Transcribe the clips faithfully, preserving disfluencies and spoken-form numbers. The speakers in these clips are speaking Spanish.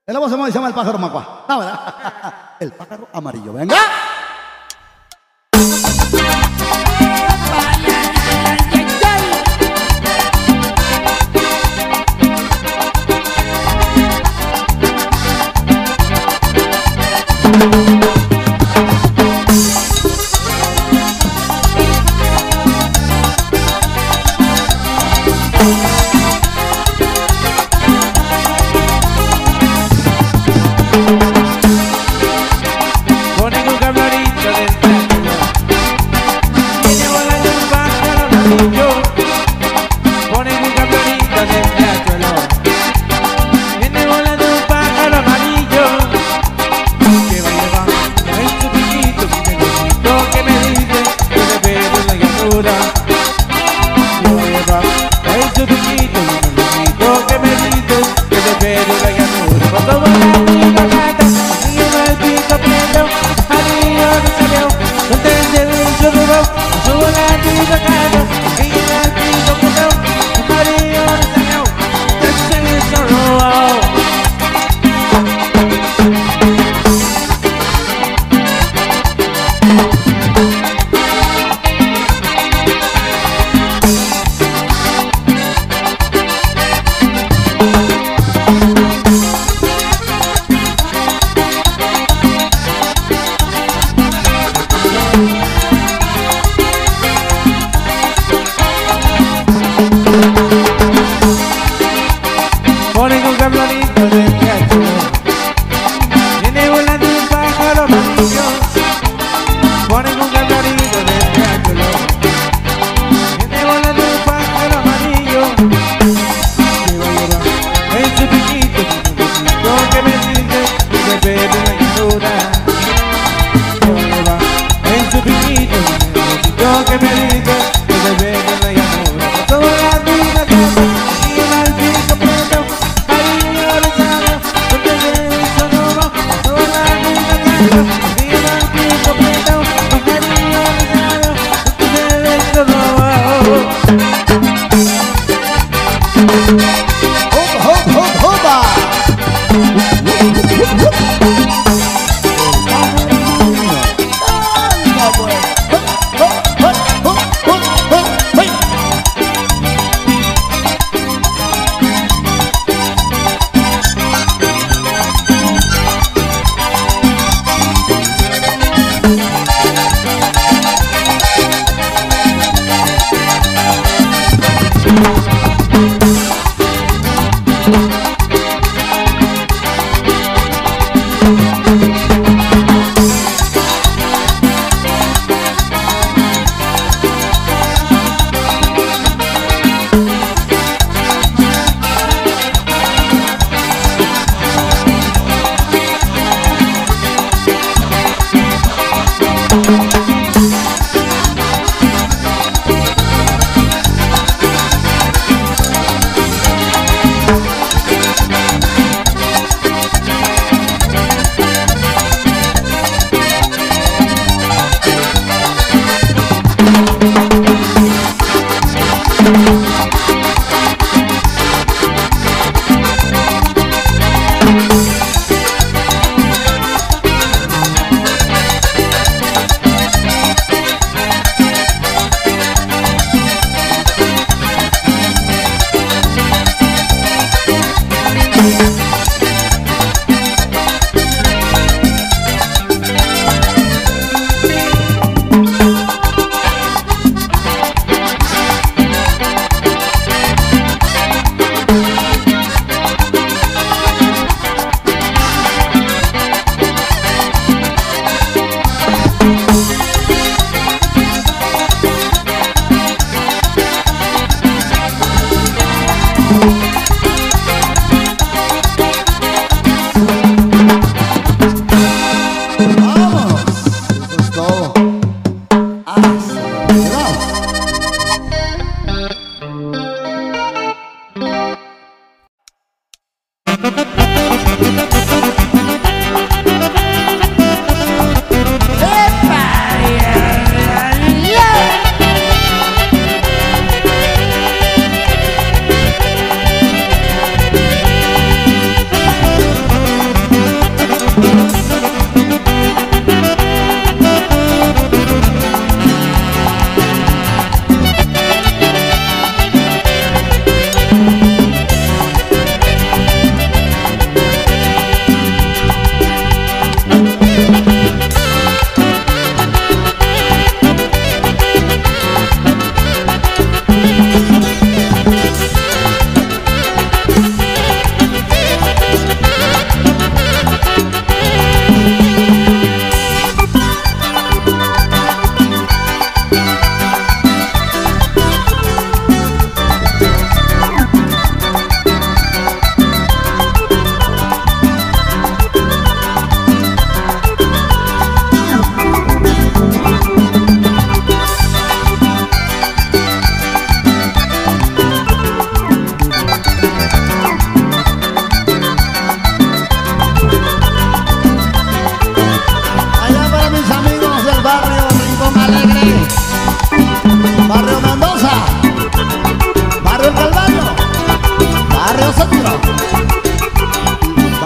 La voz se llama el pájaro macua. No, ¿verdad? El pájaro amarillo. Venga. Que baile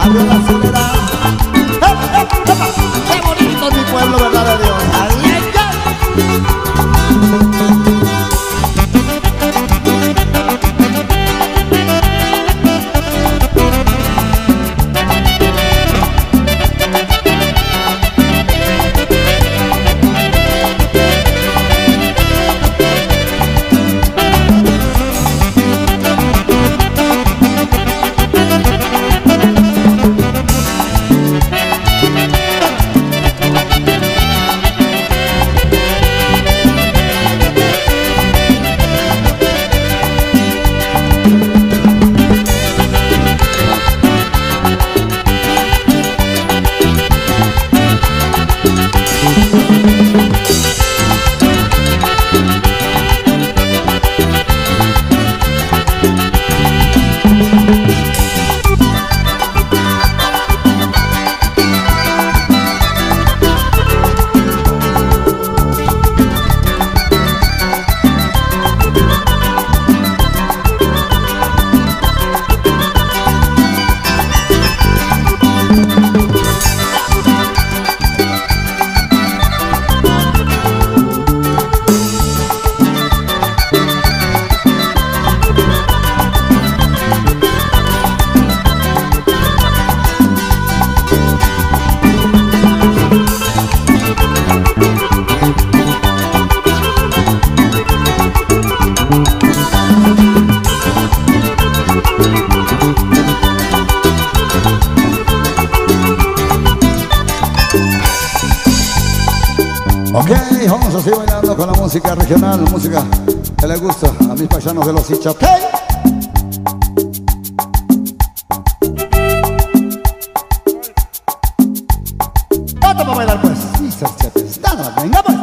barrio La Soledad. ¡Eh, eh, epa! ¡Qué bonito es mi pueblo, verdad de Dios! ¡Ay, ay, ay! Ok, vamos a seguir bailando con la música regional, la música que le gusta a mis paisanos de los Icha. Ok. Otro para bailar pues. Sí, Sarchetes. Nada, venga pues.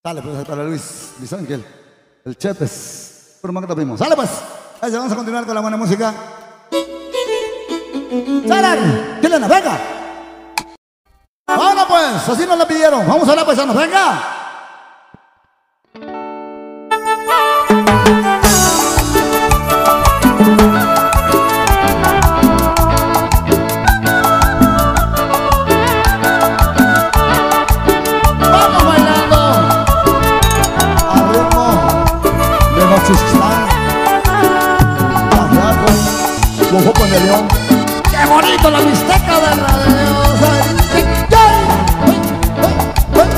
Dale, pues para Luis, Luis Ángel, el Chepes. Por más que lo vimos. Sale pues. Ahí vamos a continuar con la buena música. ¡Salen! ¡Chilena, venga! ¡Vámonos pues! Así nos la pidieron. Vamos a la paisanos, venga. Con de León. ¡Qué bonito la mixteca de la de Dios! ¡Ay, ay, ay,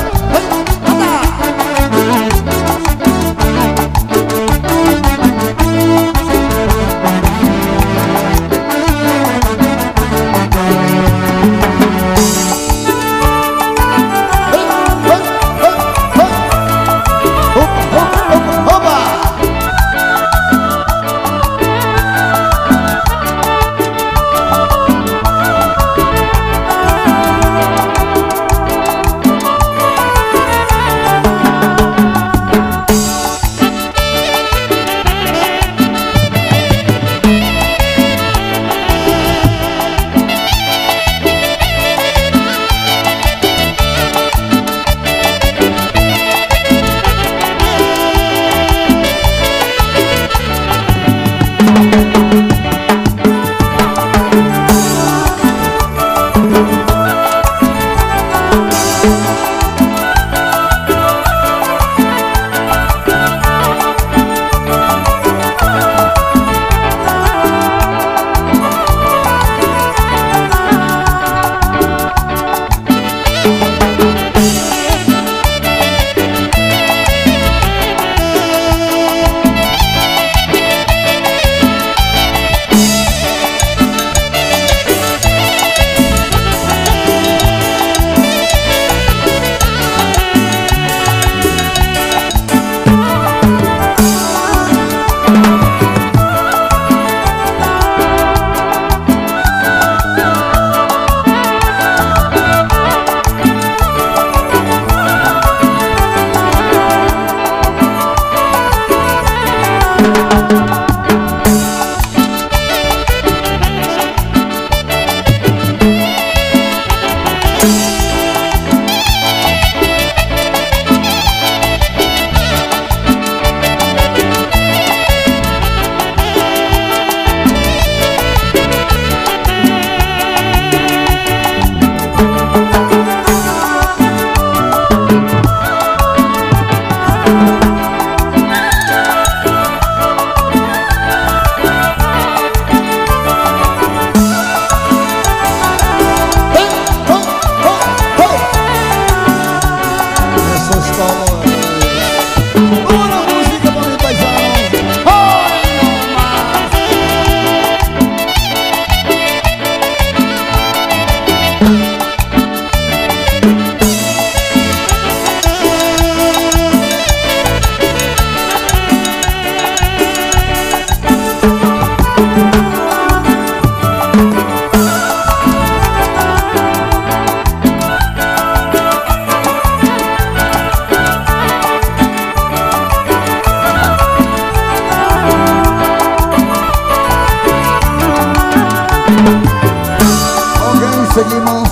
seguimos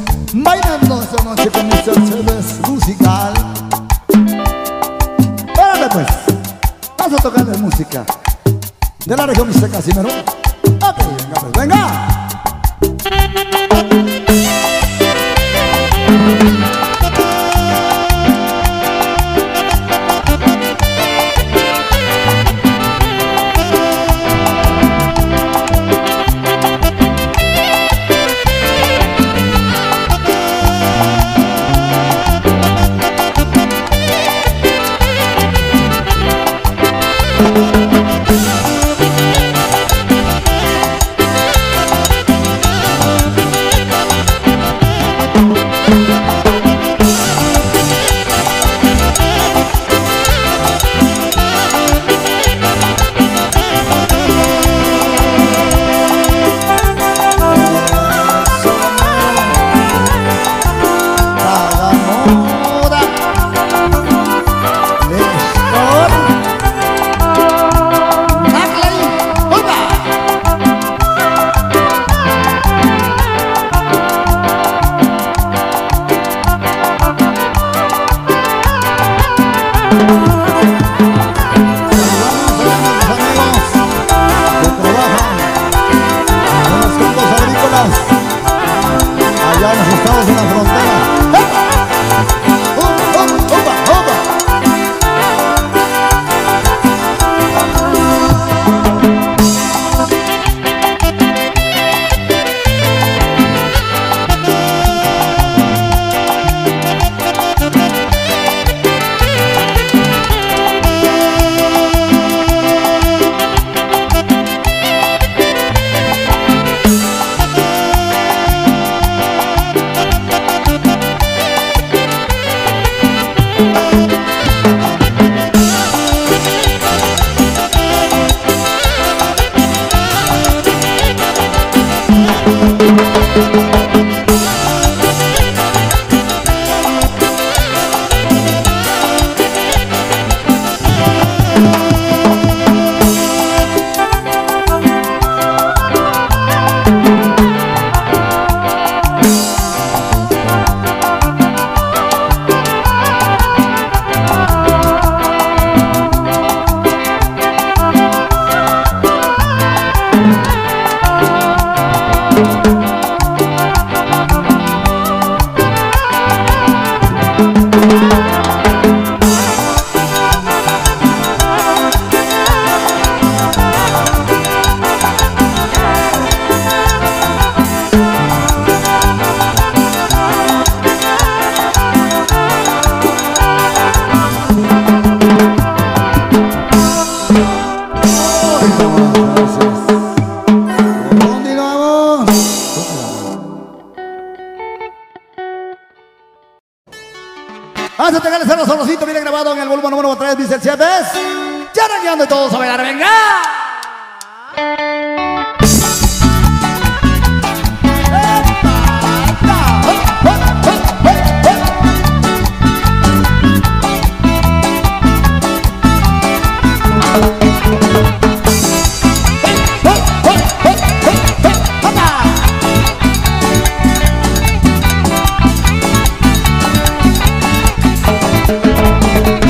bailando esta noche con mister Chepes musical. Órale pues, vamos a tocarle música de la región mister Casimiro. Ok, venga pues, venga. Vamos a tener el cerro solocito, viene grabado en el volumen número tres, dice el siete. Ya arañando y todos a bailar, venga.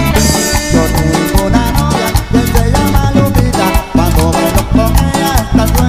Yo tengo una novia que se llama Lupita. Cuando me lo con ella, esta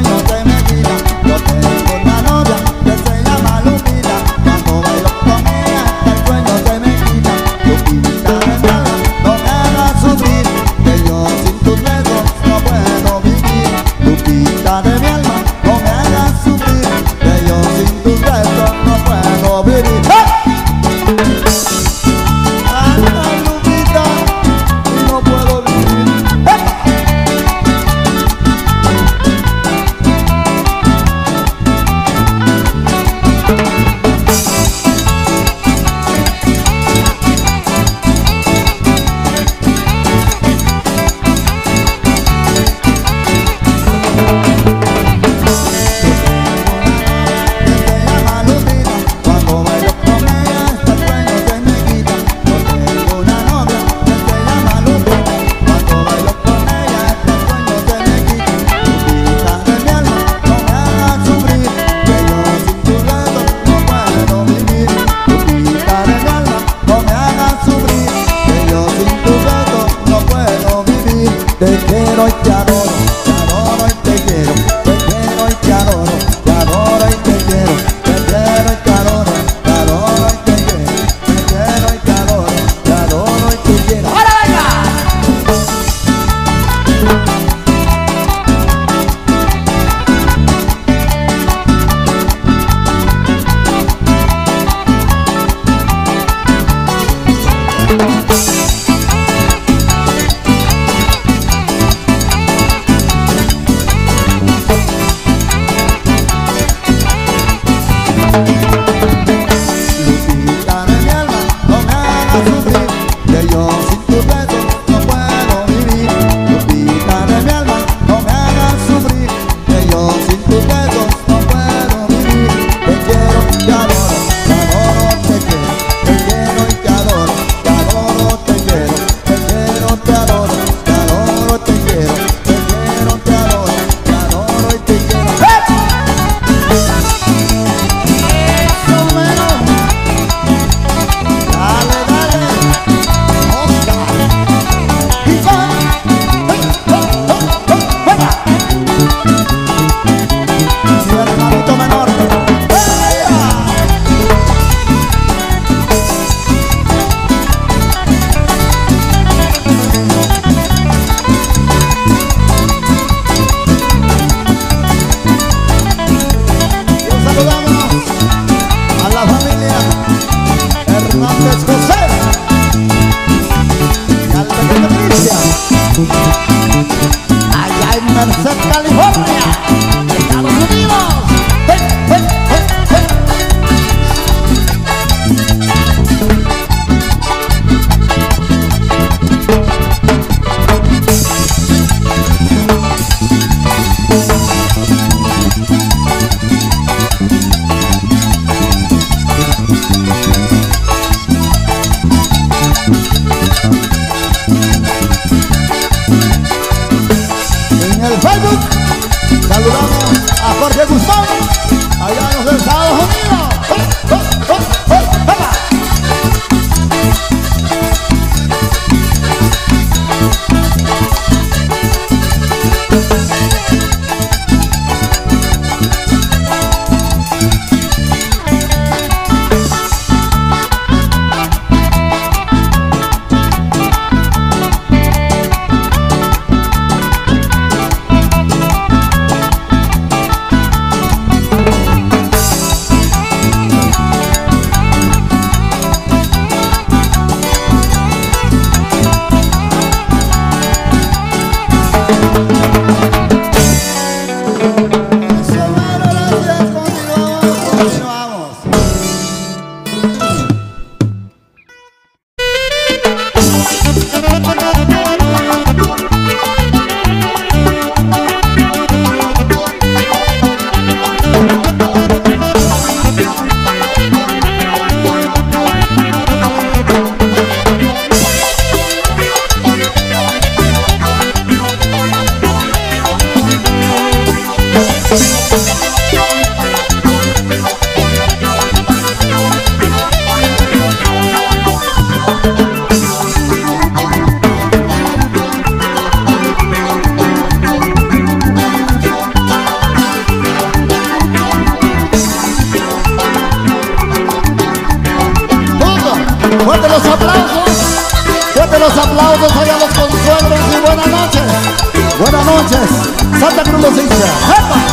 los hinchas. ¡Epa!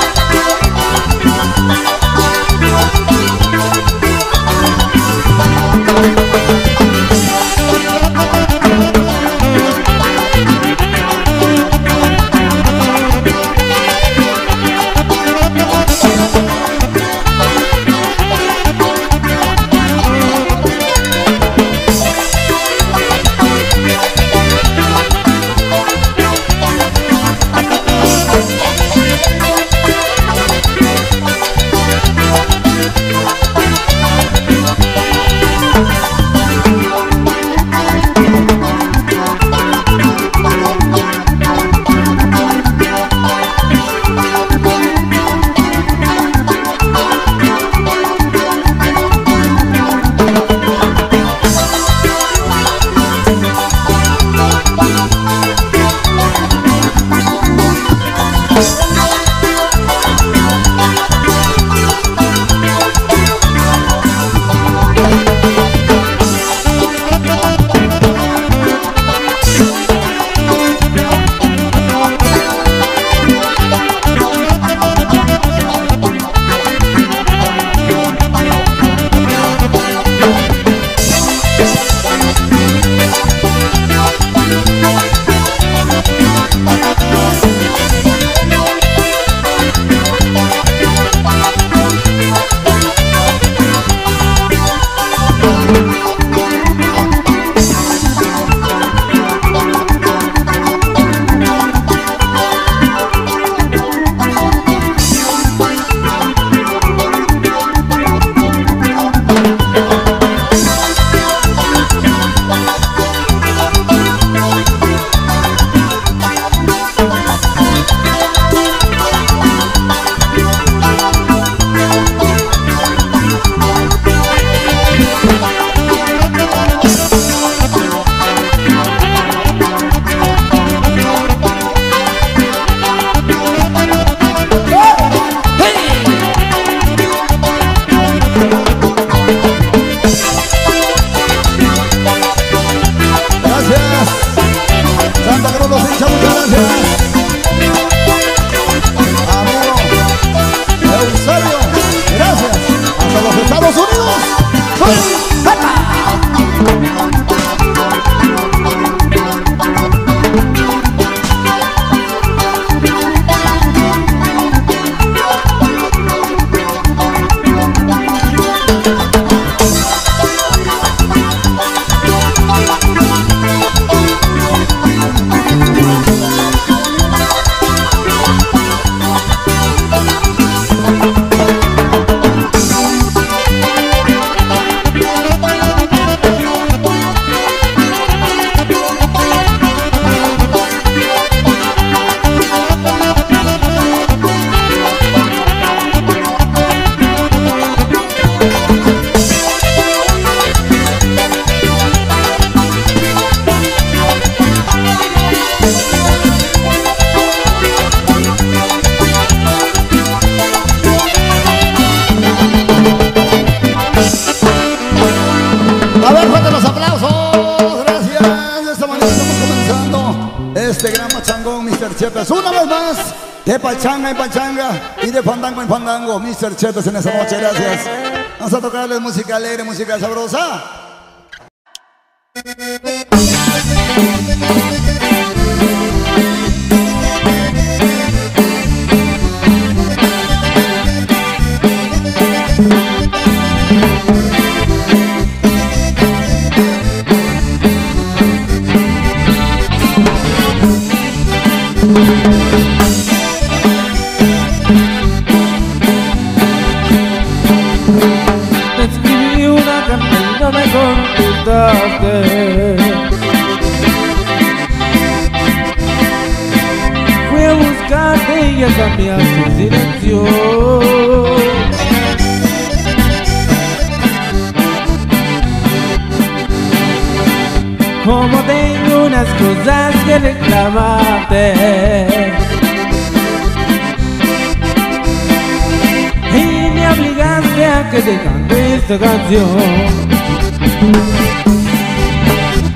Chepes, una vez más, de pachanga en pachanga y de fandango en fandango, mister Chepes en esta noche, gracias. Vamos a tocarles música alegre, música sabrosa. Te escribí una carta y no me contestaste. Fui a buscarte y ya cambiaste silencio. Como tengo unas cosas que reclamarte y me obligaste a que te cante esta canción.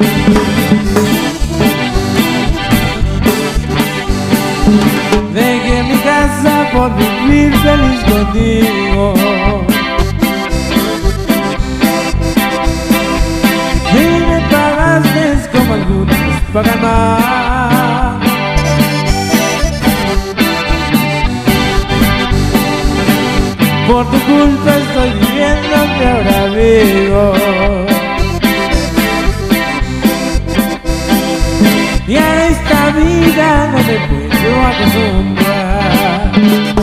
De contigo. Y me pagaste como algunos pagan más. Por tu culpa estoy viviendo que ahora vivo. Y a esta vida no me puedo acostumbrar.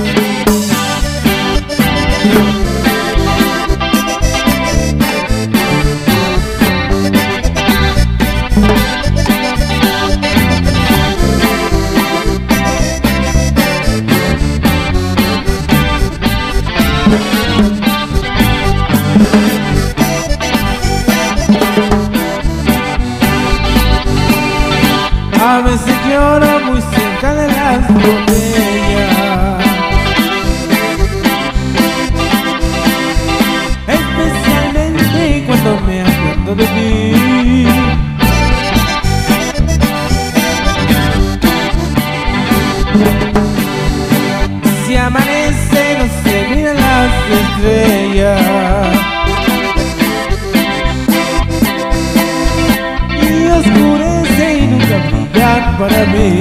A veces lloro muy cerca de las botellas, especialmente cuando me acuerdo de ti. Si amanece no se miran las estrellas y oscurece y nunca brillan para mí.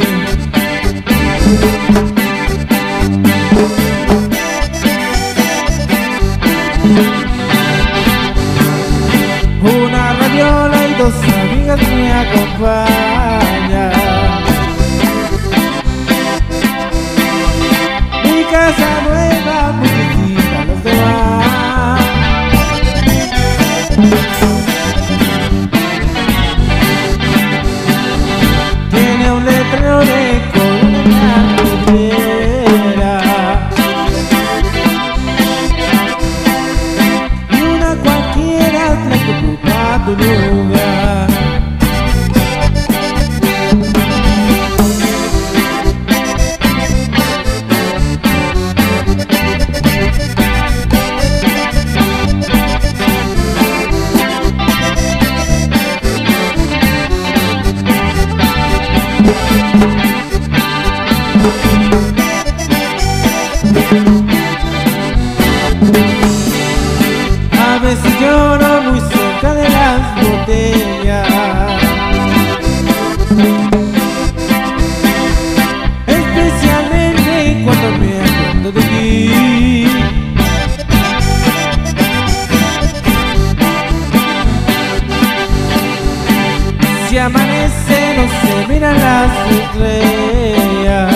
Una radiola y dos amigas me acompañan. Mi casa nueva muy distinta a los demás. Tiene un letrero de color en la vidriera y una cualquiera es la que ocupa tu lugar. A veces lloro muy cerca de las botellas, especialmente cuando me acuerdo de ti. Si amanece no se miran las estrellas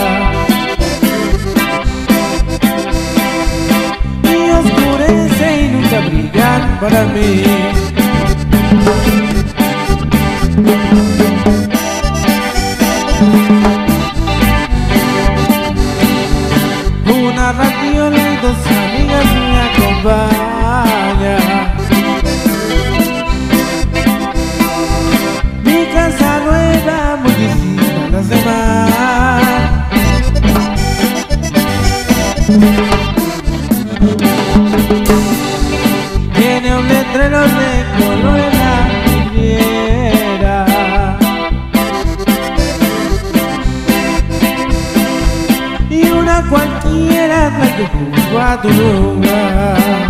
y oscurece y nunca brillan para mí. Una radiola y dos amigas me acompañan. Mi casa nueva muy distinta a las demás. Tiene un letrero de color en la vidriera y una cualquiera es la que ocupa tu lugar.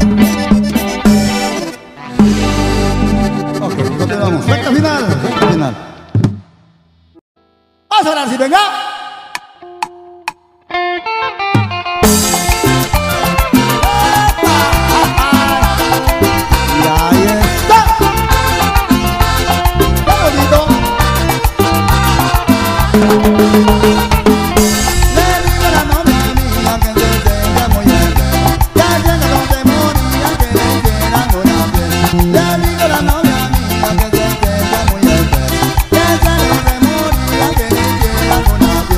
Ok, continuamos. Recta final, recta final. Vamos a hablar si venga. Y ahí está. ¡Qué bonito! Le digo a la novia mía que se tenga muy enferma, que llena los demonios que le quieran una piel. Le digo a la novia mía que se tenga muy enferma, que llena los demonios que le quieran una piel.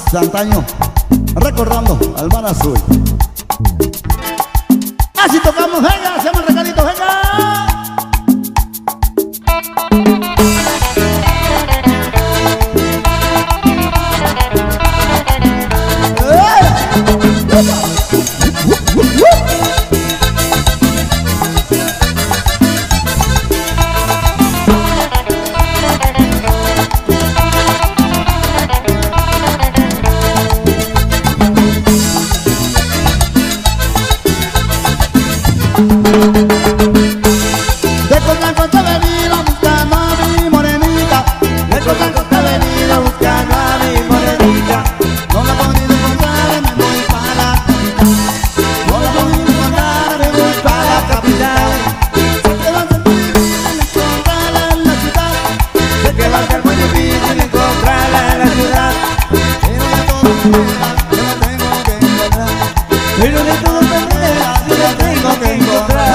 de antaño, recordando al mar azul. Así tocamos, venga, hacemos el regalito, venga. Pero de todas maneras yo la tengo que encontrar.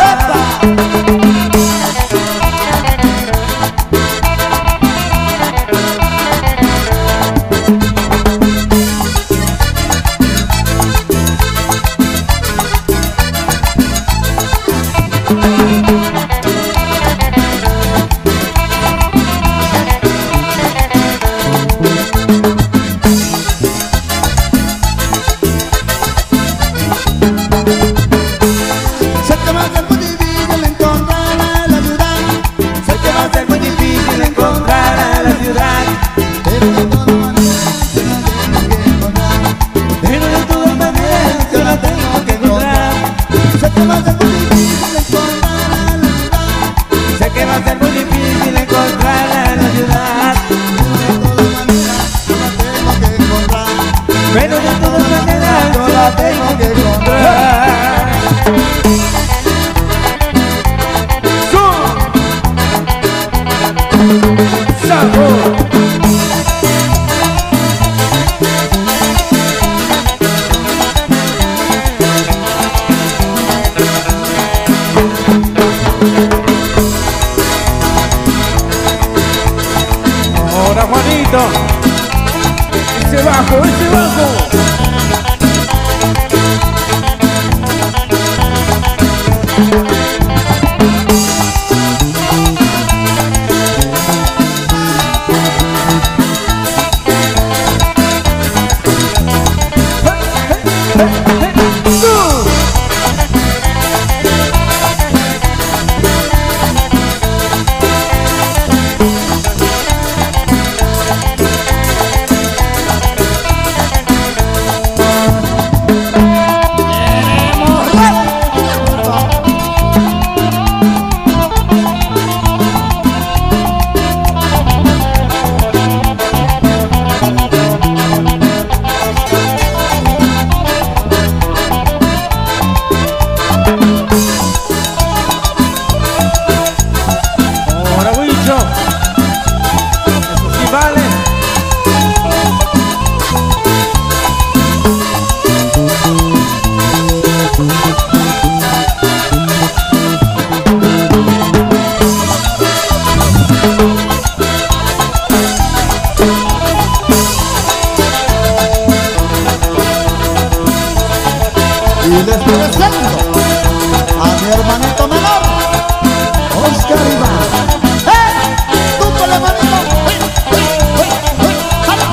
Pero de todas maneras yo la tengo que encontrar. ¡Sabor! Ahora Juanito, ese bajo, ese bajo. Y les presento a mi hermanito menor, Oscar Iván. ¡Eh! ¡Tú con la manito! ¡Uy, uy, uy, uy! ¡Jala!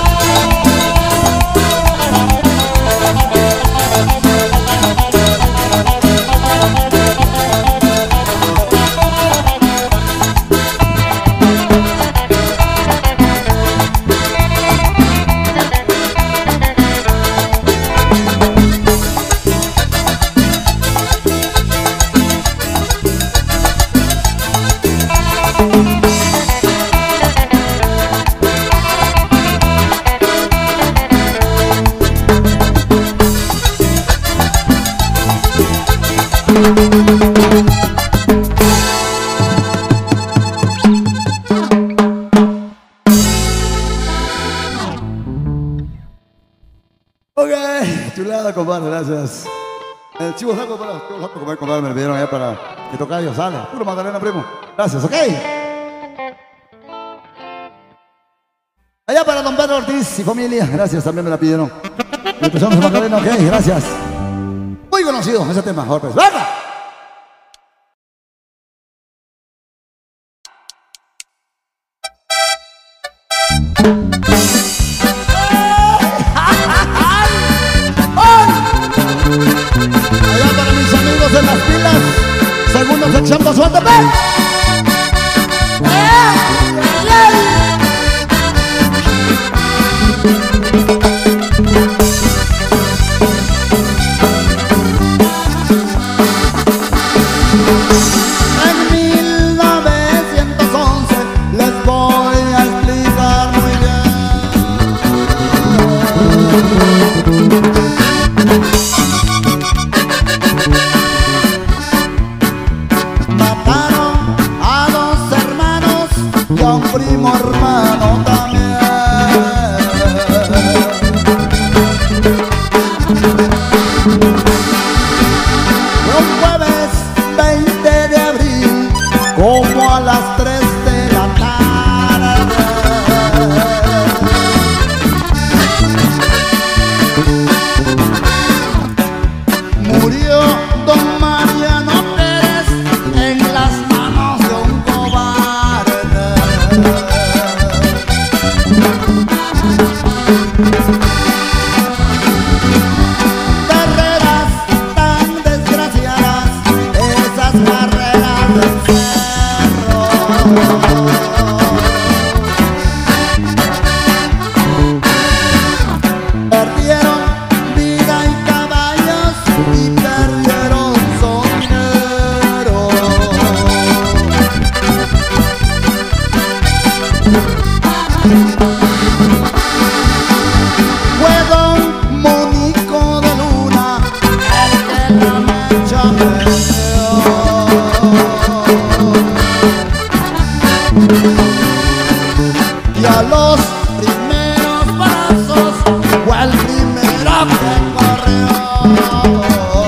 Ok, chulada, compadre, gracias. El chivo saco para los chivos saco, compadre, me lo pidieron allá para que tocayo sale. Puro Magdalena, primo. Gracias, ok. Allá. Allá para don Pedro Ortiz y familia. Gracias, también me la pidieron. Y empezamos a Macarena, ok, gracias. Muy conocido ese tema, ahora pues, ¡venga! Allá para mis amigos de las pilas, segunda sección de Suárez. En mil novecientos once les voy a explicar muy bien. Mataron a dos hermanos y a un primo hermano también. Un jueves veinte de abril, como a las tres de la tarde. Murió don Mariano Pérez en las manos de un cobarde. Carreras tan desgraciadas, esas carreras del cerro. Perdieron vida y caballos y perdieron su dinero. Fue don Mónico de Luna el que la mecha prendió. Y a los primeros pasos fue el primero que corrió.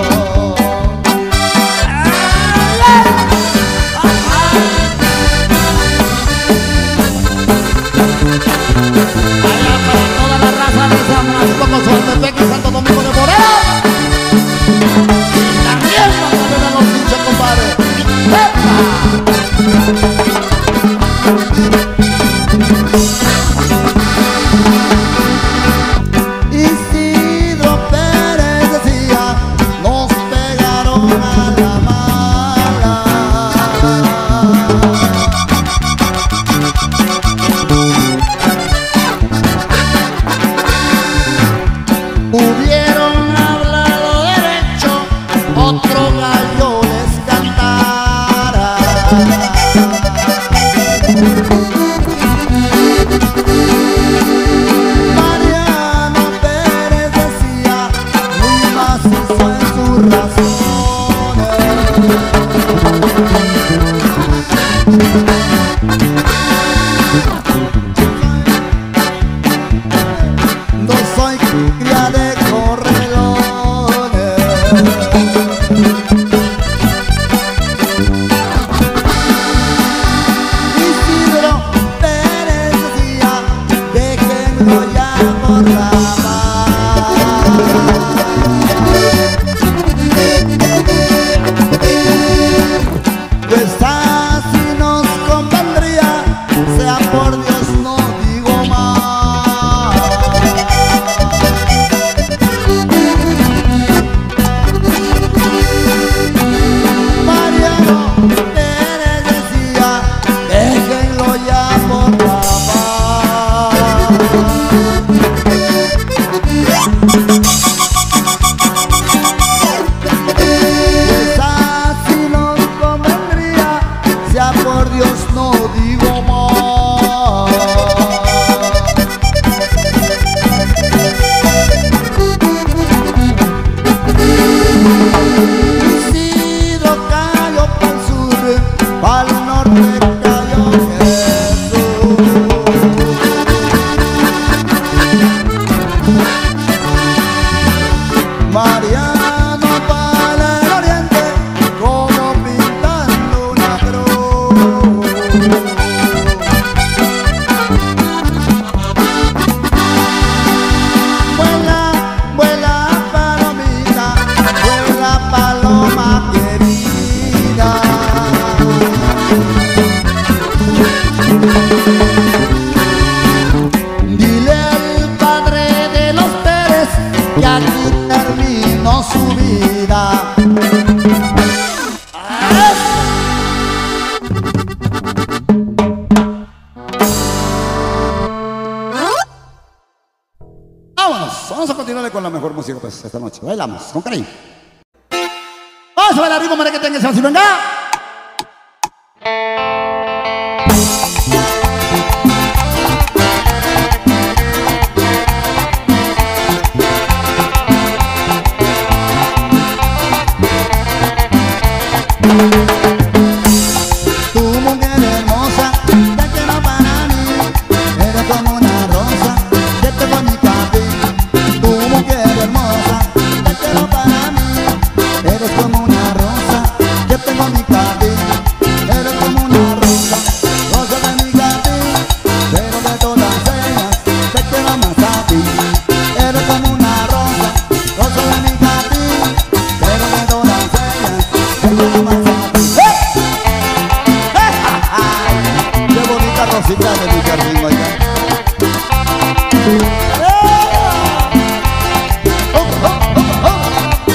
Allá para toda la raza de San Francisco, Suárez, Peque, Santo Domingo de Moreno. Dile al padre de los Pérez que aquí terminó su vida. Vámonos, vamos a continuar con la mejor música pues esta noche. Bailamos con cariño. Vamos a bailar ritmo merengue que se venga. Tu mujer hermosa, te quiero para mí. Eres como una rosa, que tengo en mi cabello. Tu mujer hermosa, te quiero para mí. Eres como una rosa, que tengo en mi cabello. Eres como una rosa, rosa de mi cabello. Pero de todas ellas, te quiero más a ti. Eres como una rosa, rosa de mi cabello. Pero de todas ellas, te quiero más a ti. Rosita de mi jardín, oiga. Oh, oh, oh, oh.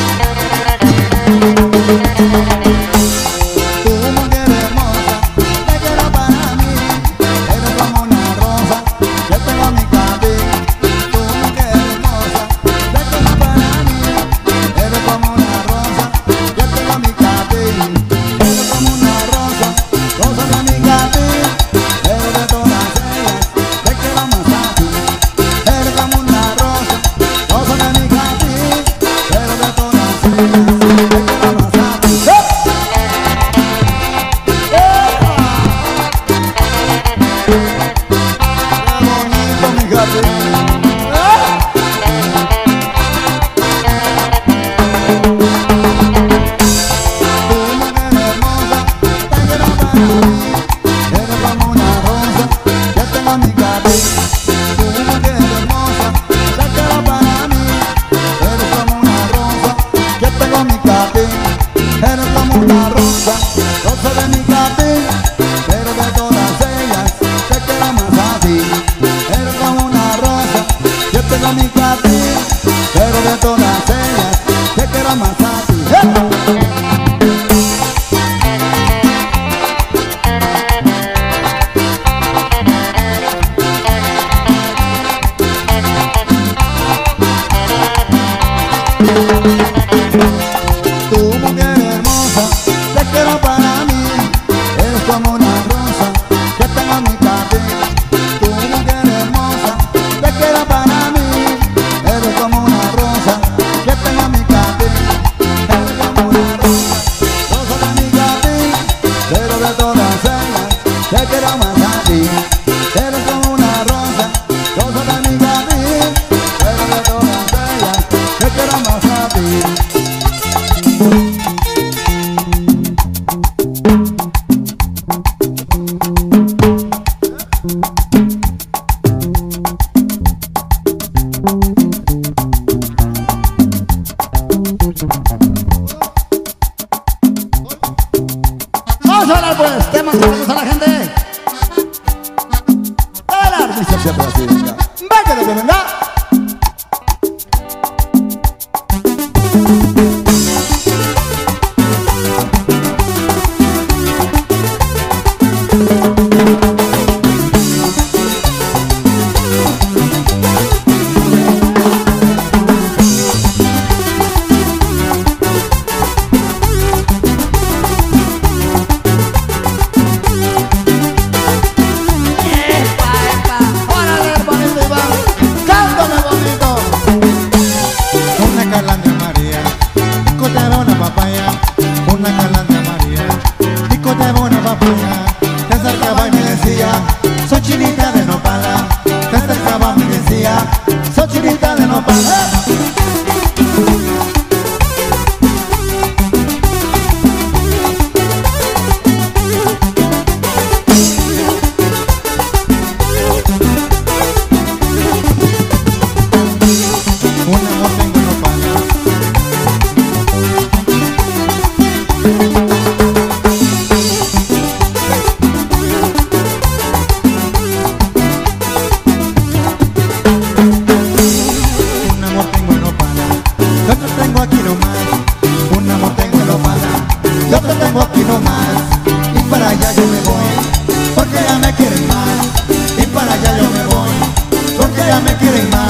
Tu mujer hermosa, te quiero para mí. Eres como una rosa, yo tengo mi cabello. Tu mujer hermosa, te quiero para mí. Eres como una rosa, yo tengo mi cabello. Eres como una rosa, rosa de mi cabello. Pero de todas ellas, te quiero más a ti. Eres como una rosa, rosa de mi jardín. Pero de todas ellas, te quiero más a ti. ¡Eh! ¡Qué bonito mi jardín! Eres como una rosa, rosa de mi jardín. Pero de todas ellas, te quiero más a ti. Eres como una rosa, yo tengo mi jardín. Pero de todas ellas, te quiero más a ti. ¡Eh! Tu mujer hermosa, te quiero para mí. Eres como una rosa, que tengo en mi jardín. Tu mujer hermosa, te quiero para mí. Eres como una rosa, que tengo en mi jardín. Eres como una rosa, rosa de mi jardín. Pero de todas ellas, te quiero más a ti. Eres como una rosa, rosa de mi jardín. Pero de todas ellas, te quiero más a ti. Vamos a hablar pues, temas que le gusta a la gente. A la artista siempre así, venga. Venga, venga, venga. yo te tengo aquí nomás. Y para allá yo me voy, porque ya me quieren más. Y para allá yo me voy, porque ya me quieren más.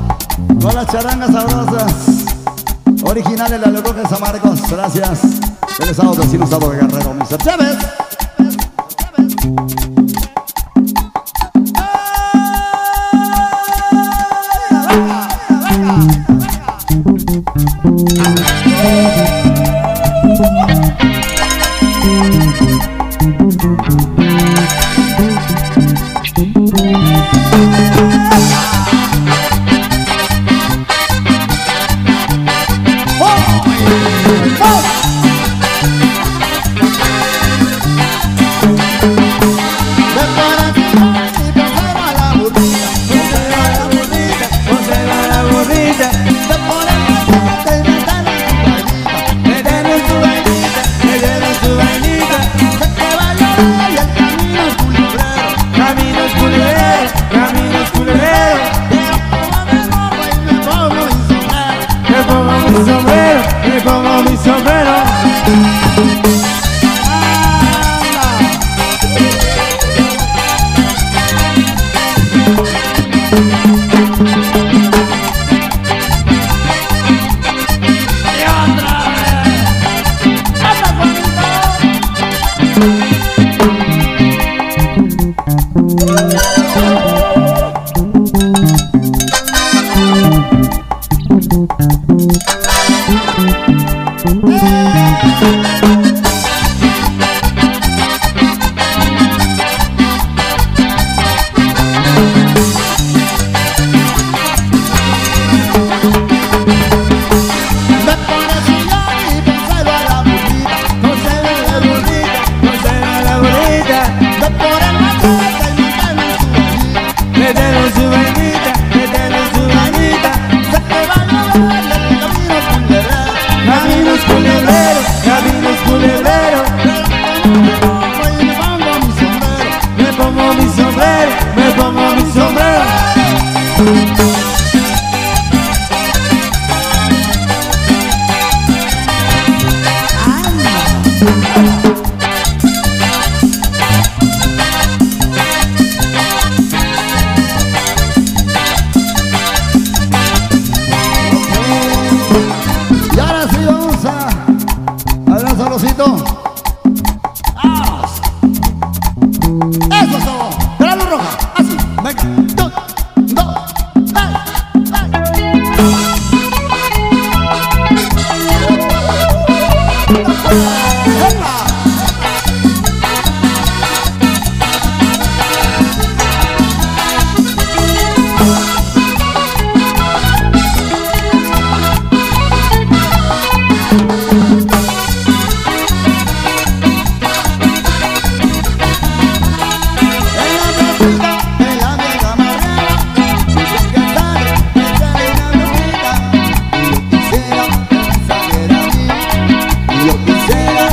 Charangas sabrosas originales de la Lococa de San Marcos. Gracias. El estado vecino, estado de Guerrero, mister Chévez. Me pongo mi sombrero. Y otra vez. ¡Anda, Juanito! Y ahora sí vamos a al sabrosito. ¡Vamos! Eso es todo. Verano roja. Así. Venga. Dos, dos, tres, yo quisiera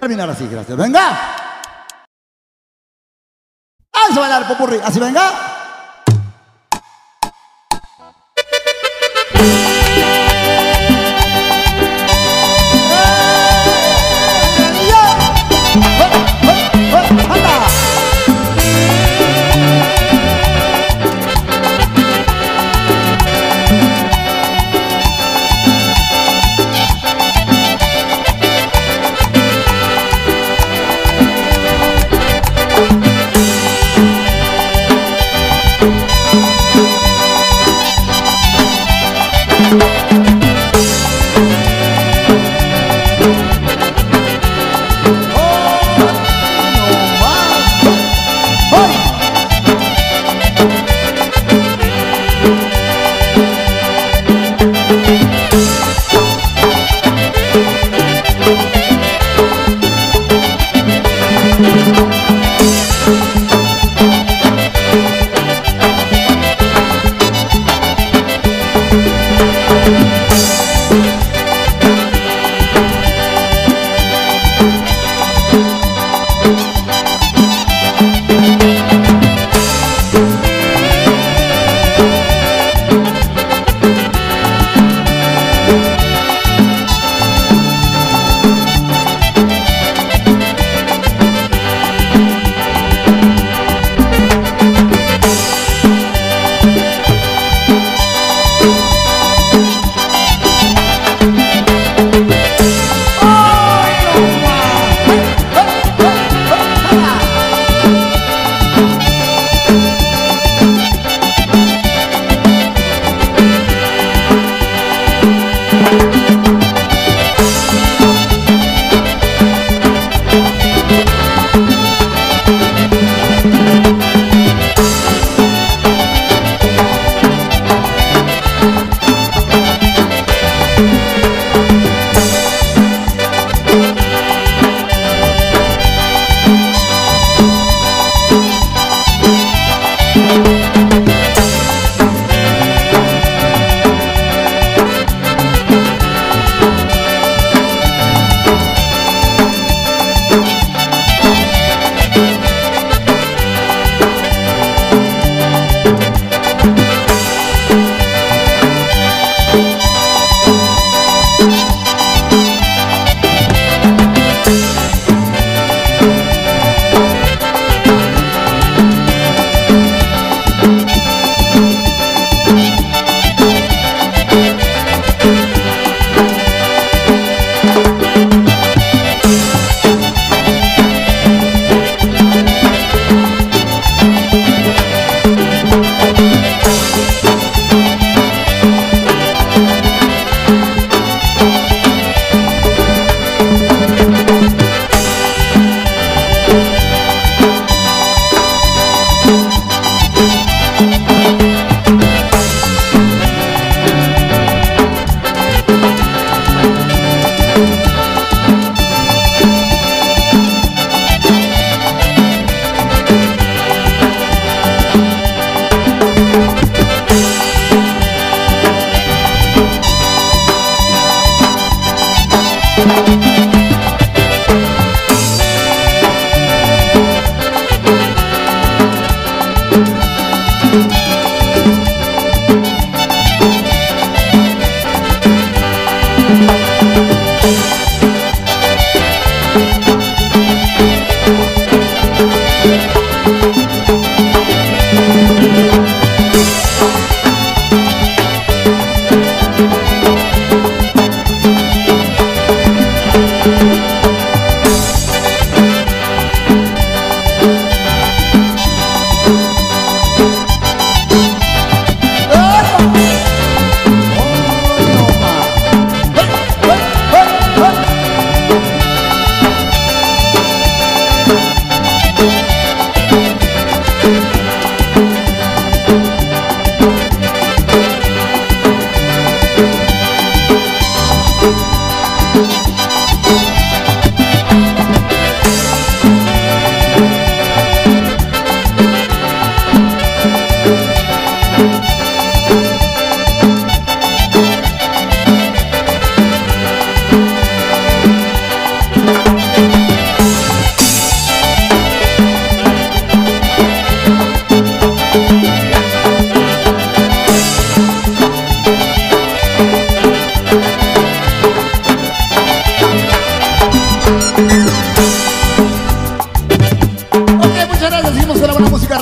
terminar así, gracias. Venga. Vamos a bailar el popurrí. Así, venga.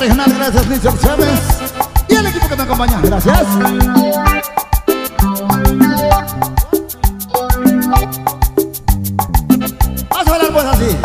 regional, gracias mister Chávez y el equipo que me acompaña, gracias. Vamos a bailar pues así.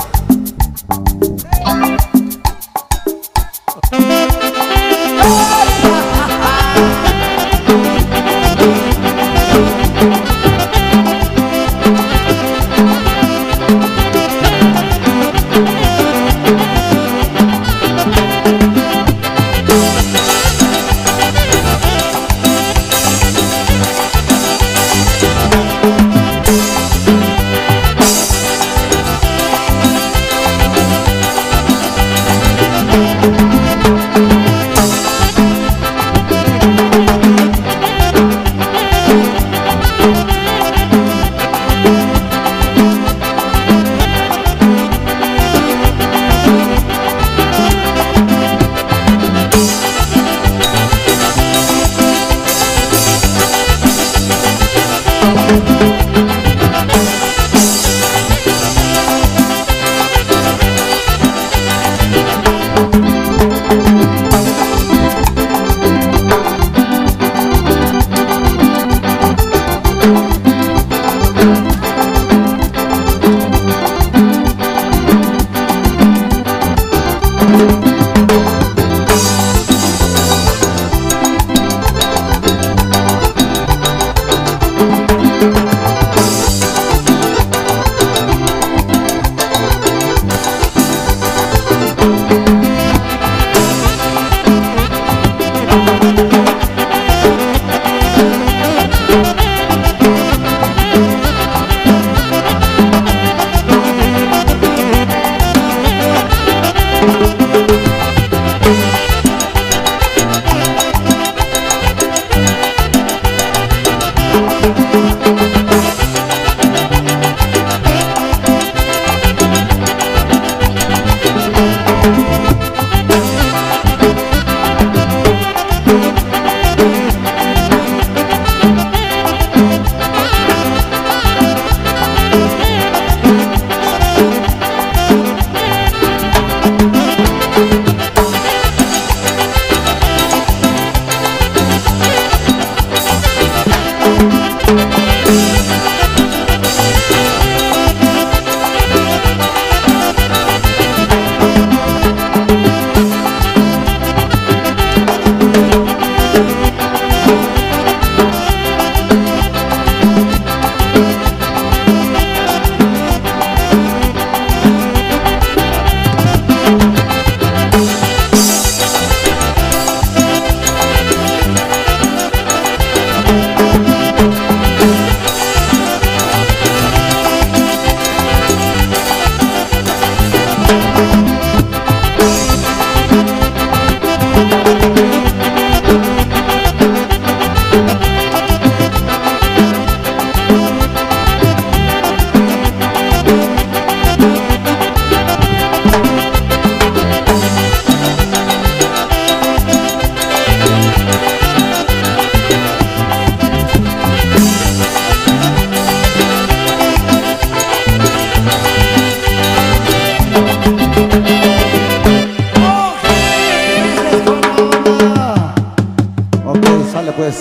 Pues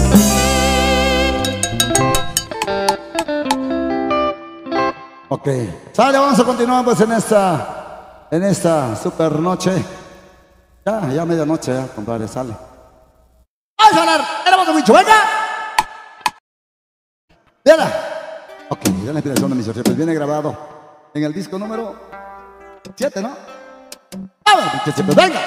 ok, sale, vamos a continuar pues en esta en esta super noche. Ya, ya medianoche, ya, compadre, sale. Vamos a hablar, éramos mucho, venga. Viene. Ok, ya la inspiración de mis jefes viene grabado en el disco número siete, ¿no? Vamos, pues venga.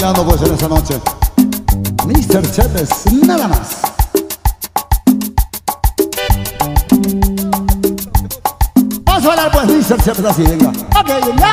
bailando pues en esta noche. mister Chepes, nada más. Vamos a bailar pues mister Chepes así, venga. Ok, venga.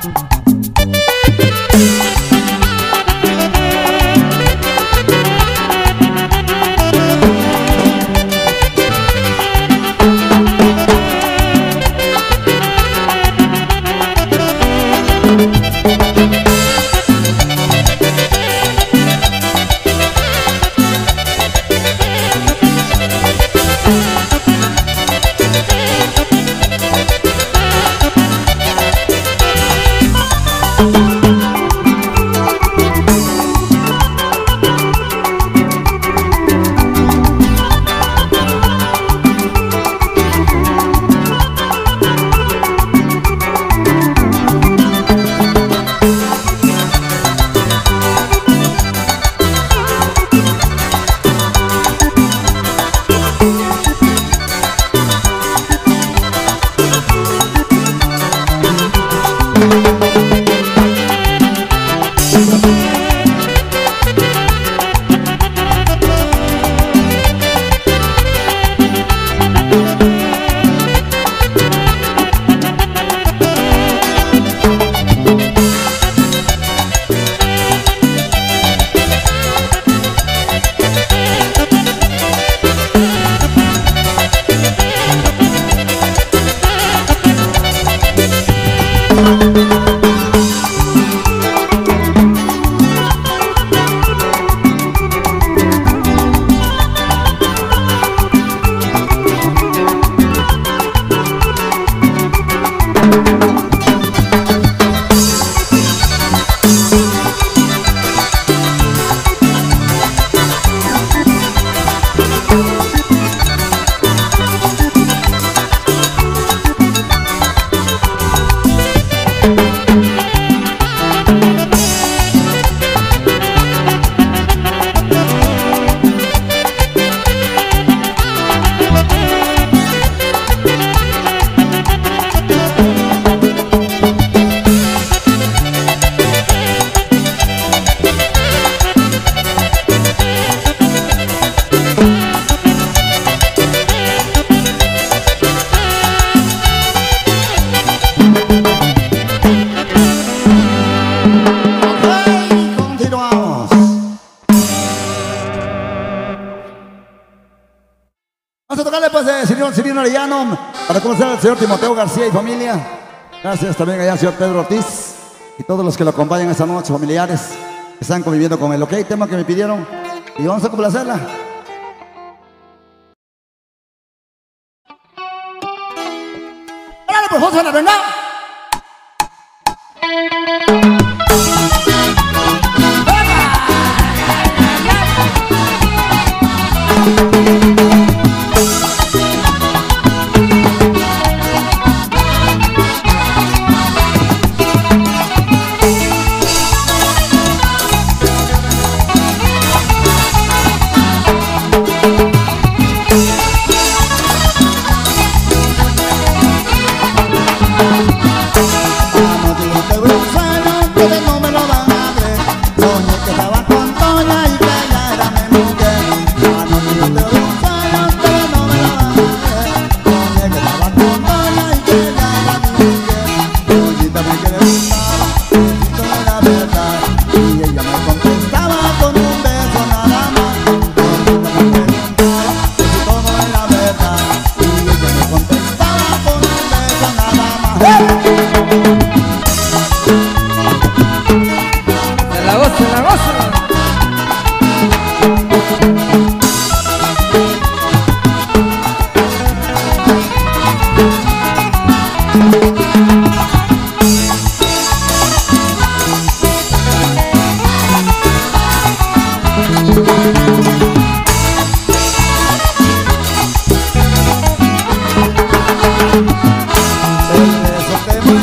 Cirino Arellano, para conocer al señor Timoteo García y familia. Gracias también allá al señor Pedro Ortiz y todos los que lo acompañan esta noche, familiares que están conviviendo con él. Ok, tema que me pidieron y vamos a complacerla. ¡Órale, pues, vamos a la venga! El beso que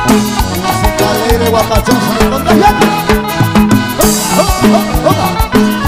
Música alegre, guapachosa y contagiante. ¡Oh, oh, oh, oh!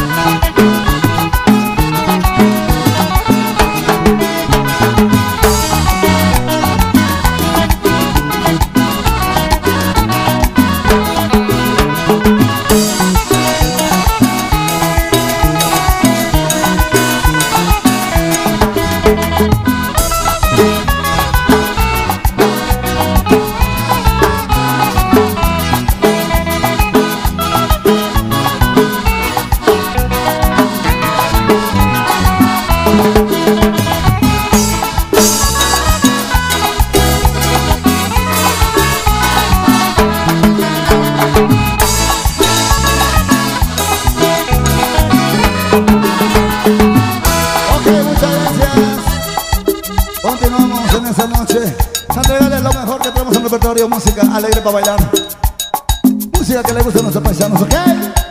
Música alegre para bailar, música que le gusta a nuestros paisanos, ¿ok?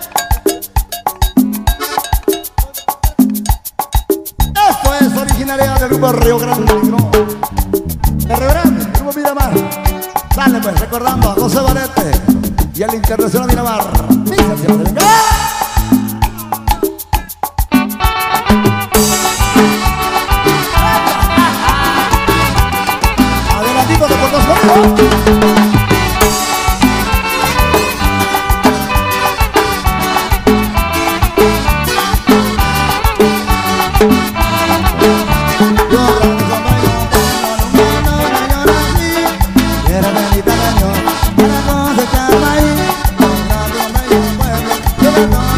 Esto es originaria del grupo Río Grande, ¿no? De Río Grande, grupo Miramar. Dale pues, recordando a José Valete y al Internacional Miramar. Misa siempre, venga. Adelantito de por dos conmigo. Para cosechar maíz, comprando medio pueblo, llevando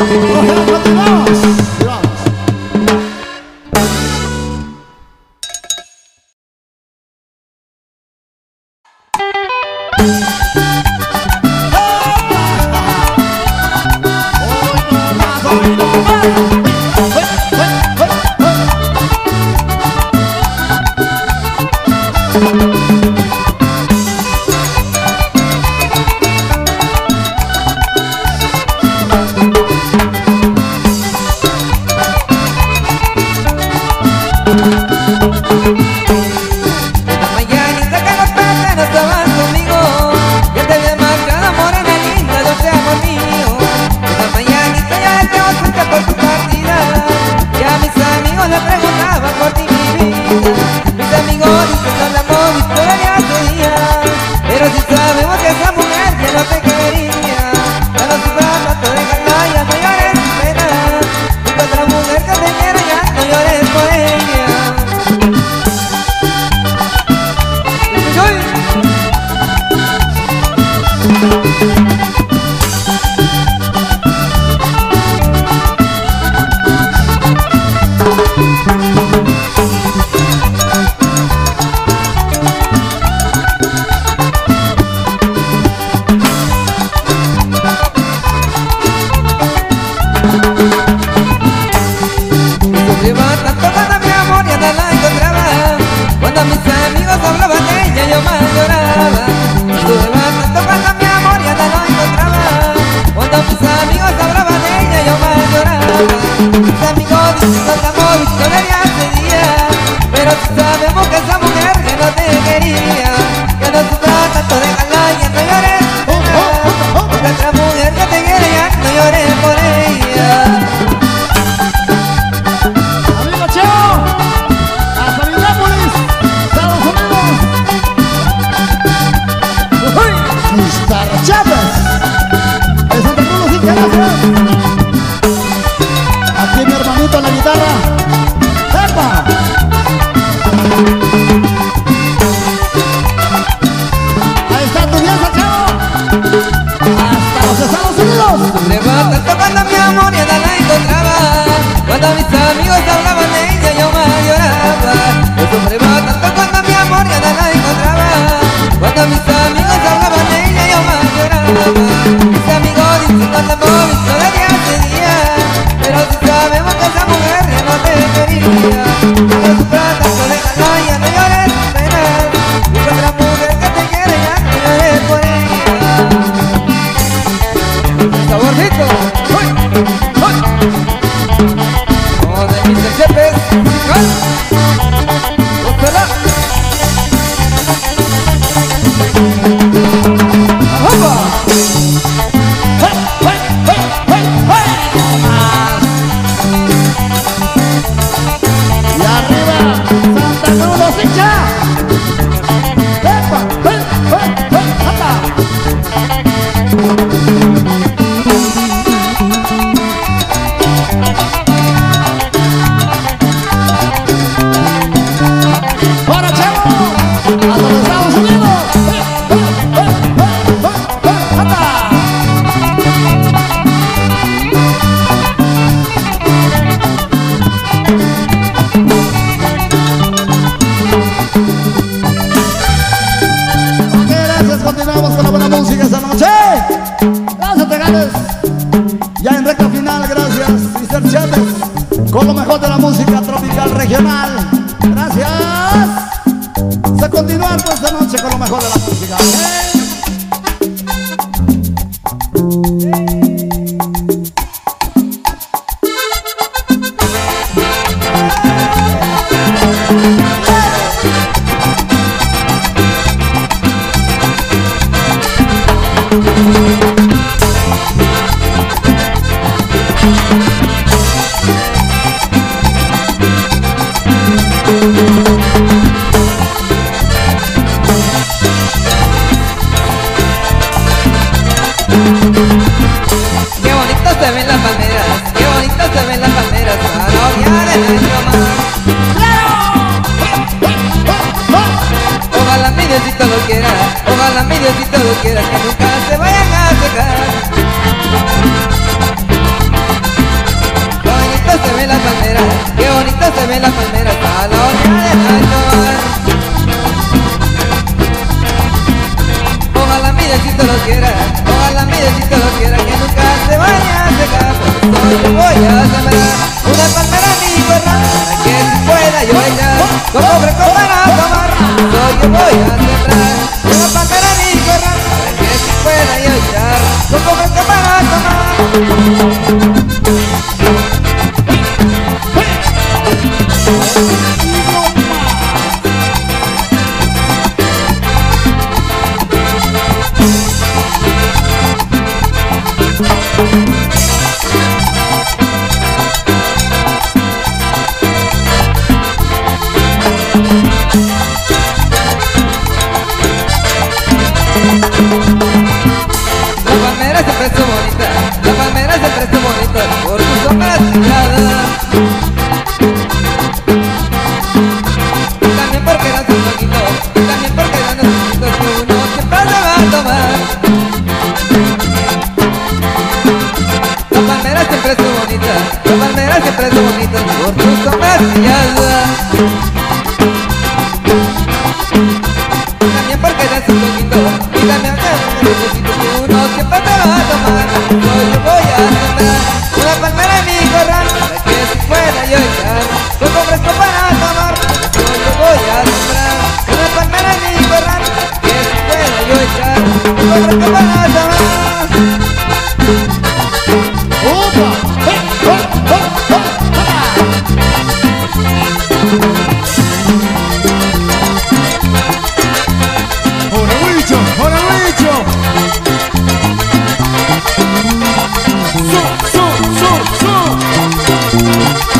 Rogelio, continuamos. Y vamos. Con lo mejor de la música tropical regional. Gracias. Se continúa pues esta noche con lo mejor de la música. bonito se ve la palmera hasta la orilla del mar. Ojalá mi Diosito lo quiera, ojalá mi Diosito lo quiera, que nunca se vaya a secar. Por eso yo voy a sembrar una palmera en mi corral, para que si pueda yo echar como fresco para tomar. Por eso yo voy a sembrar una palmera en mi corral, para que si pueda yo echar como fresco para tomar. La palmera siempre es bonita, la palmera siempre es bonita por su sombra tirada. También porque dan sus poquitos, también porque dan sus poquitos que uno siempre se va a tomar. La palmera siempre es bonita, la palmera siempre es bonita por su sombra tirada. También porque dan sus poquitos y también porque dan sus poquitos que uno siempre se va a tomar. Hoy yo voy a sembrar una palmera en mi corral, para que si pueda yo echar poco fresco para tomar. Hoy yo voy a sembrar una palmera en mi corral, para que si pueda yo echar poco fresco para tomar. ¡Opa! ¡Eh! ¡Oh! ¡Oh! ¡Oh! ¡Ahora Huicho! ¡Ahora Huicho! ¡Su! ¡Su! ¡Su! ¡Su!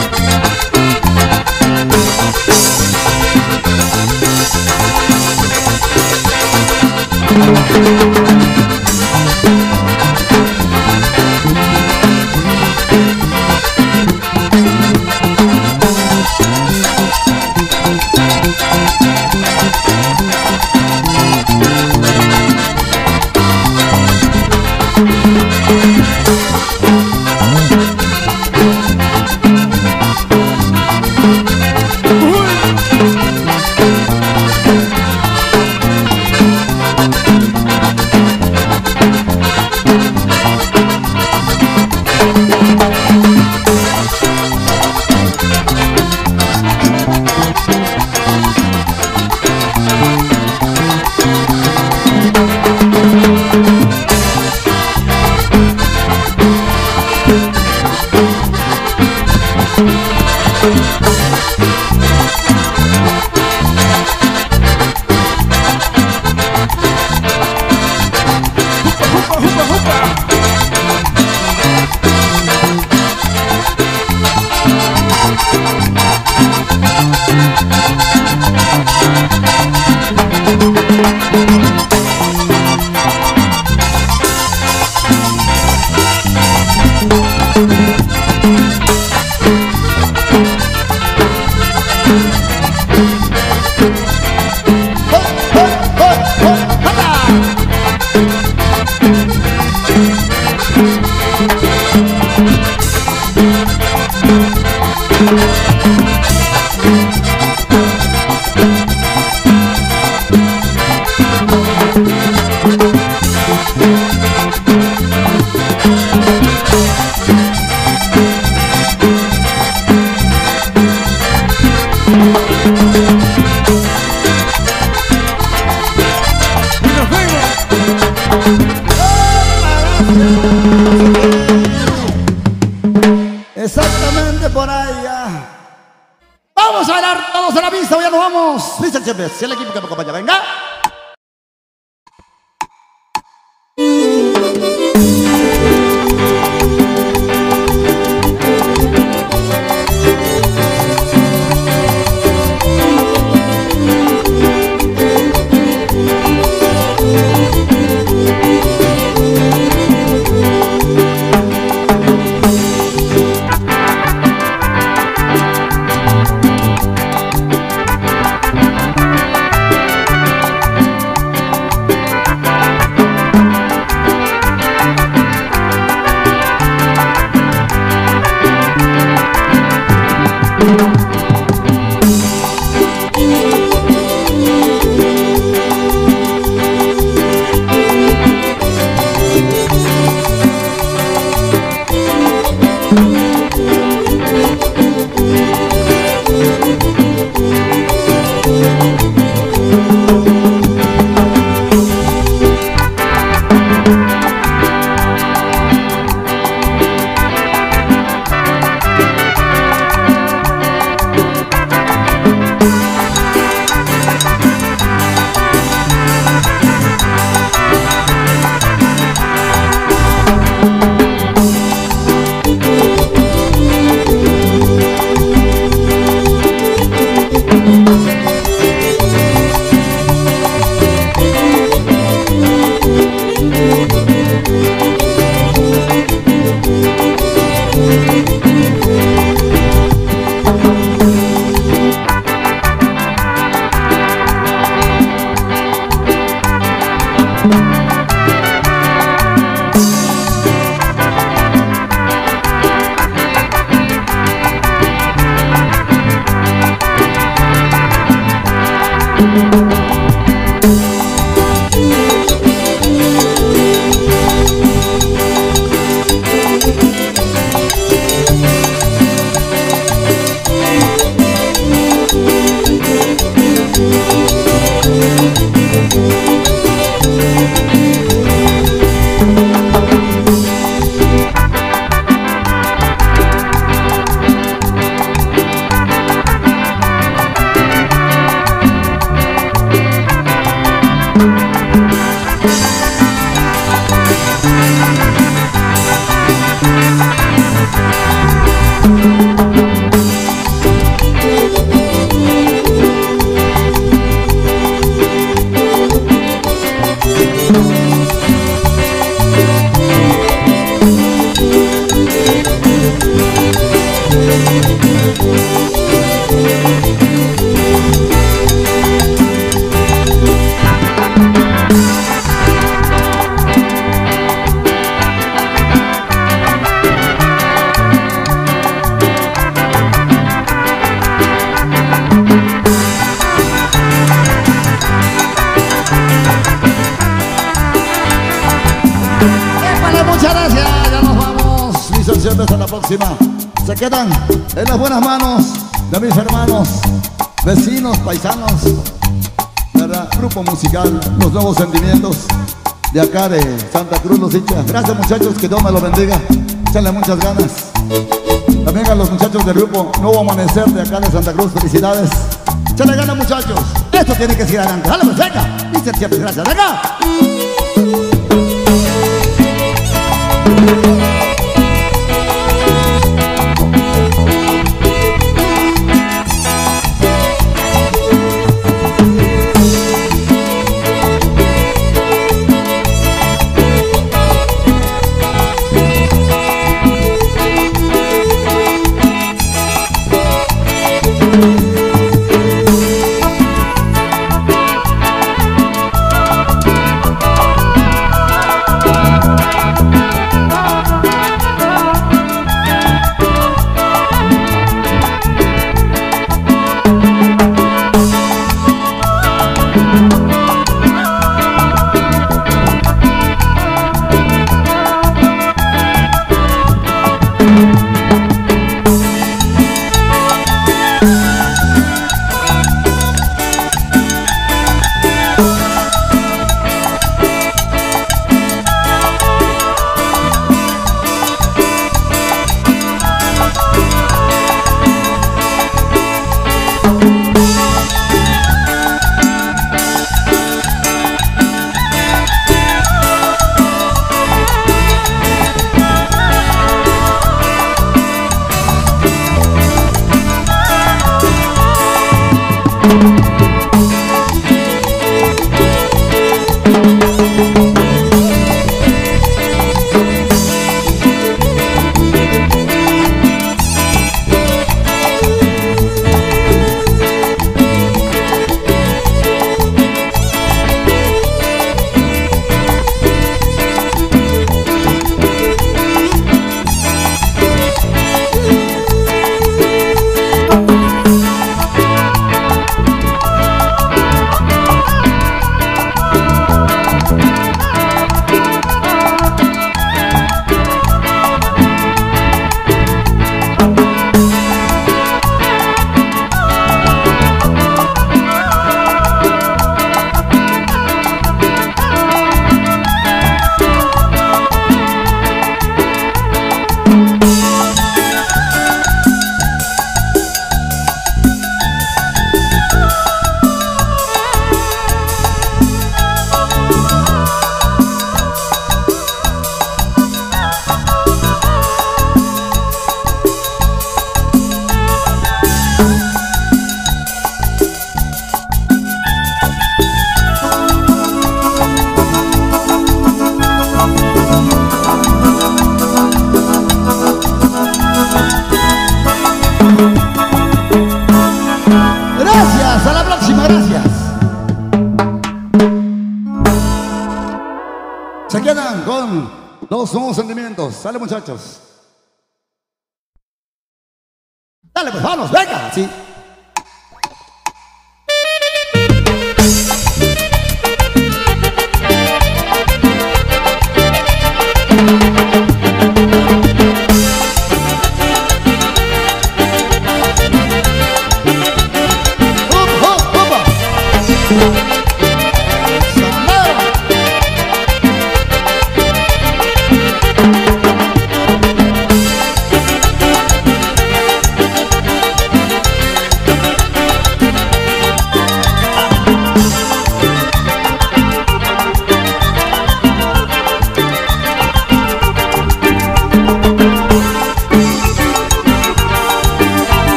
Exactamente por allá. Vamos a bailar todos a la pista, ya nos vamos. Listo, siempre, si el equipo que me acompaña, venga. Hasta la próxima. Se quedan en las buenas manos de mis hermanos, vecinos, paisanos, ¿verdad? Grupo musical Los Nuevos Sentimientos de acá de Santa Cruz, Los Hinchas. Gracias, muchachos, que Dios me los bendiga. Échenle muchas ganas. También a los muchachos del grupo Nuevo Amanecer de acá de Santa Cruz, felicidades. Échenle ganas, muchachos. Esto tiene que seguir adelante. Dale, pues, venga. Dice siempre, gracias. Venga. Se quedan con Los Nuevos Sentimientos. Sale, muchachos. Dale, pues vamos, venga. Sí.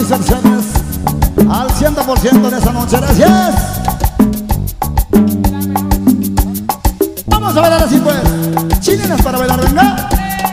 mister Chávez, al cien por ciento de esa noche, gracias. Vamos a bailar así pues, chilinas para bailar, venga.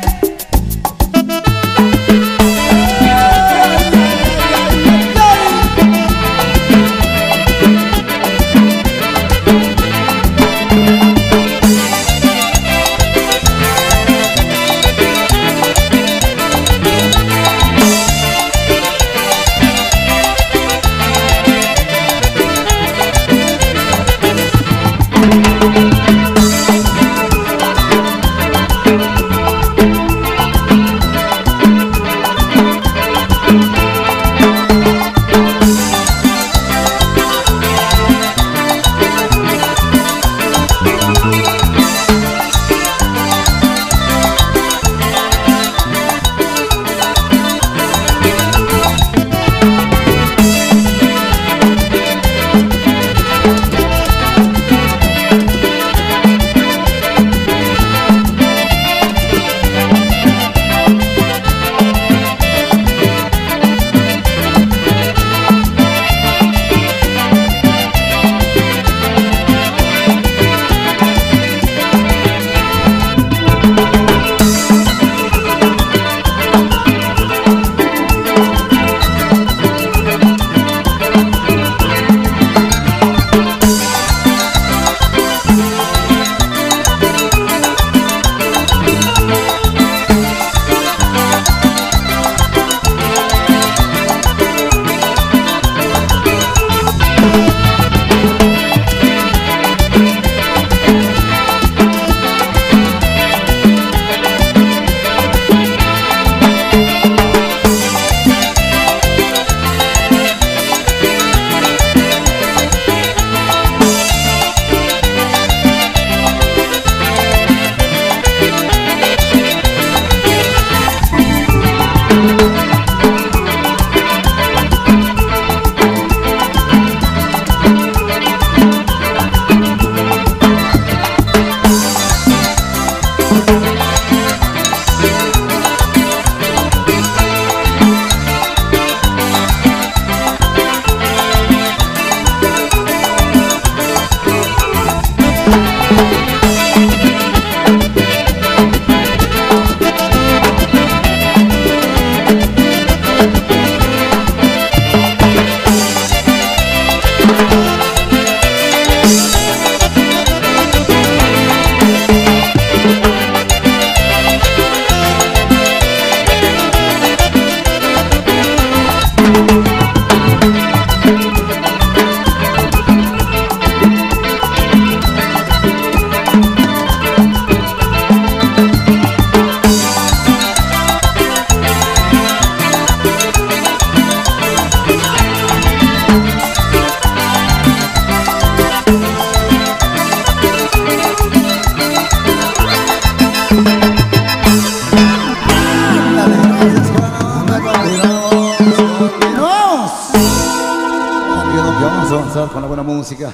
Con la buena música,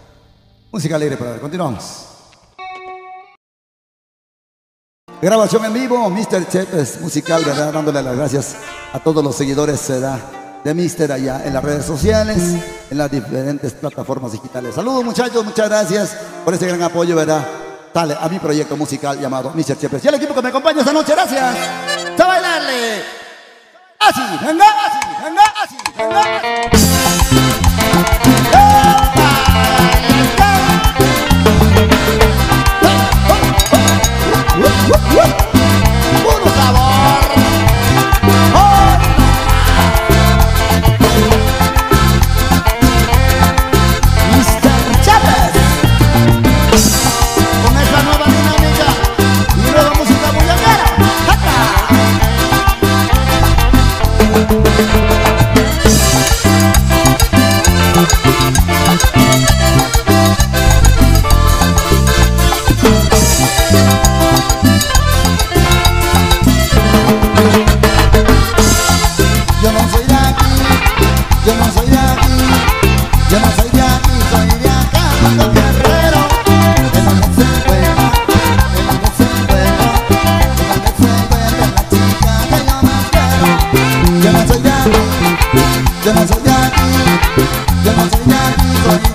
música alegre para ver. Continuamos. Grabación en vivo, mister Chávez musical, ¿verdad? Dándole las gracias a todos los seguidores, ¿verdad? De mister allá en las redes sociales, en las diferentes plataformas digitales. Saludos muchachos, muchas gracias por ese gran apoyo, ¿verdad? Dale a mi proyecto musical llamado mister Chávez. Y al equipo que me acompaña esta noche, gracias. ¡A bailarle! Así, venga, así, venga, así, venga, así. ¡Puro sabor! ¡Oh! mister Chávez con esta nueva dinámica y nueva música bullanguera. ¡Jata!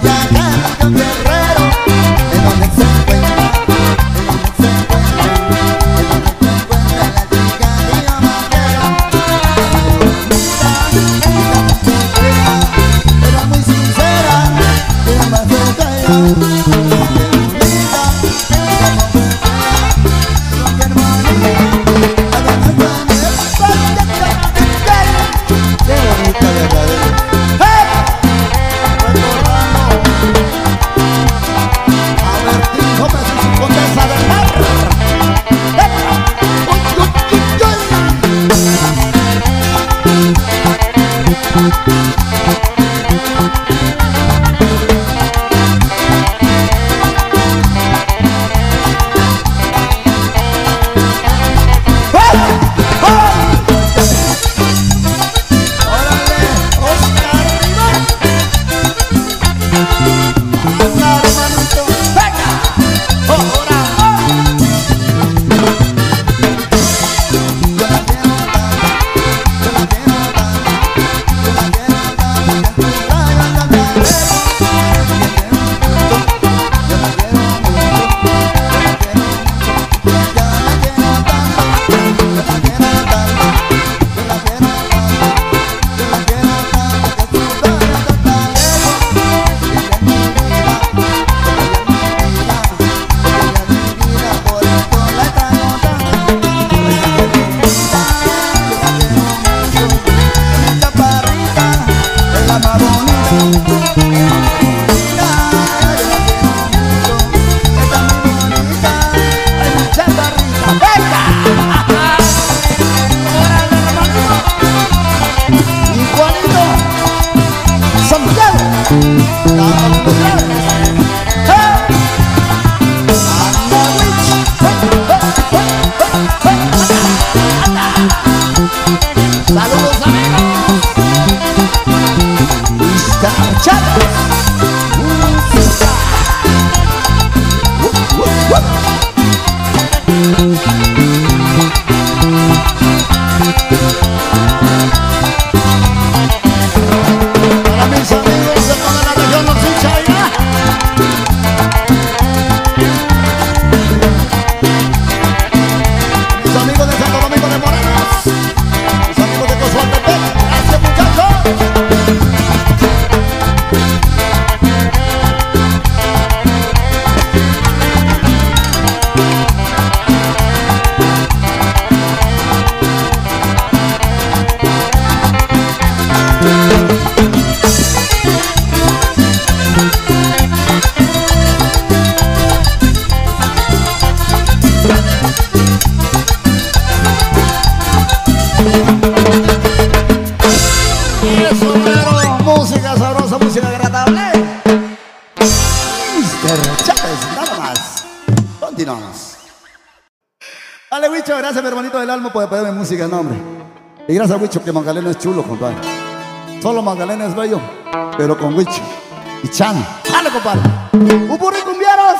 Dale, Huicho, gracias, mi hermanito del alma, por pedirme música, no, hombre. Y gracias, Huicho, que Magdalena es chulo, compadre. Solo Magdalena es bello, pero con Huicho y Chan. Dale, compadre. Un burro cumbieros.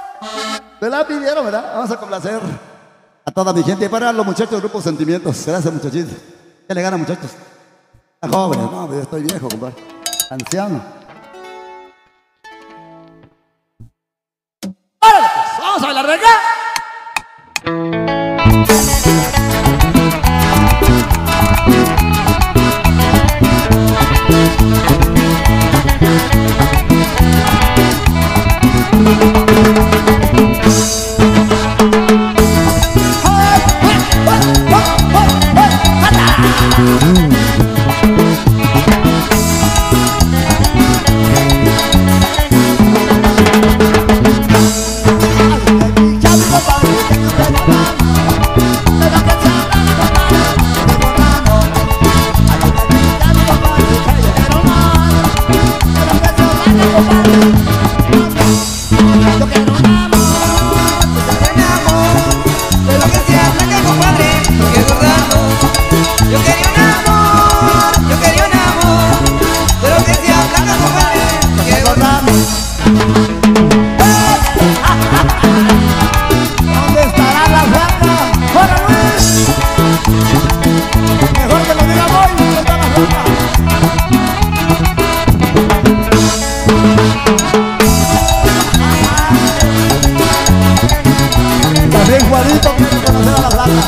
Me la pidieron, ¿verdad? Vamos a complacer a toda mi gente y para los muchachos del grupo Sentimientos. Gracias, muchachitos. ¿Qué le gana, muchachos? A jóvenes, no, yo estoy viejo, compadre. Anciano. ¡Órale, pues! ¡Vamos a bailar, venga! Ya También Juanito quiere conocer a la plata.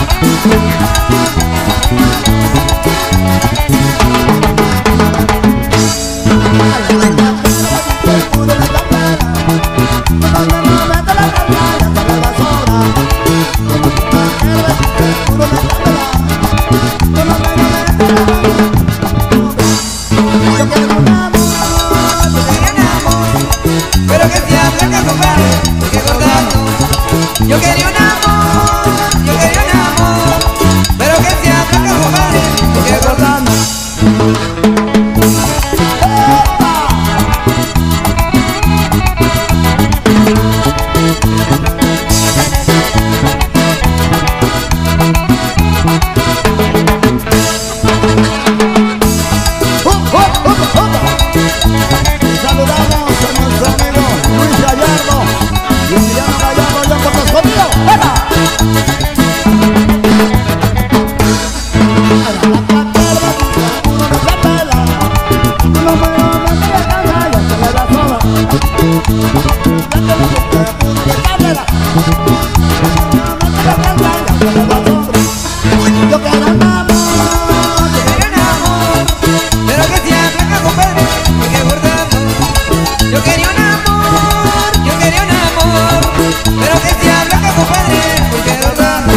Pero que sea blanca, compadre, porque gordando. Yo quería un amor, yo quería un amor, pero que sea blanca, compadre, porque gordando. Saludamos a nuestro amigo Luis Gallardo y Emiliano Gallardo, yo con los conmigo. ¡Venga! Yo quiero un amor, pero que sea blanca, compadre, porque gordando. Yo quería un amor, yo quería un amor, pero que sea blanca, compadre, porque gordando.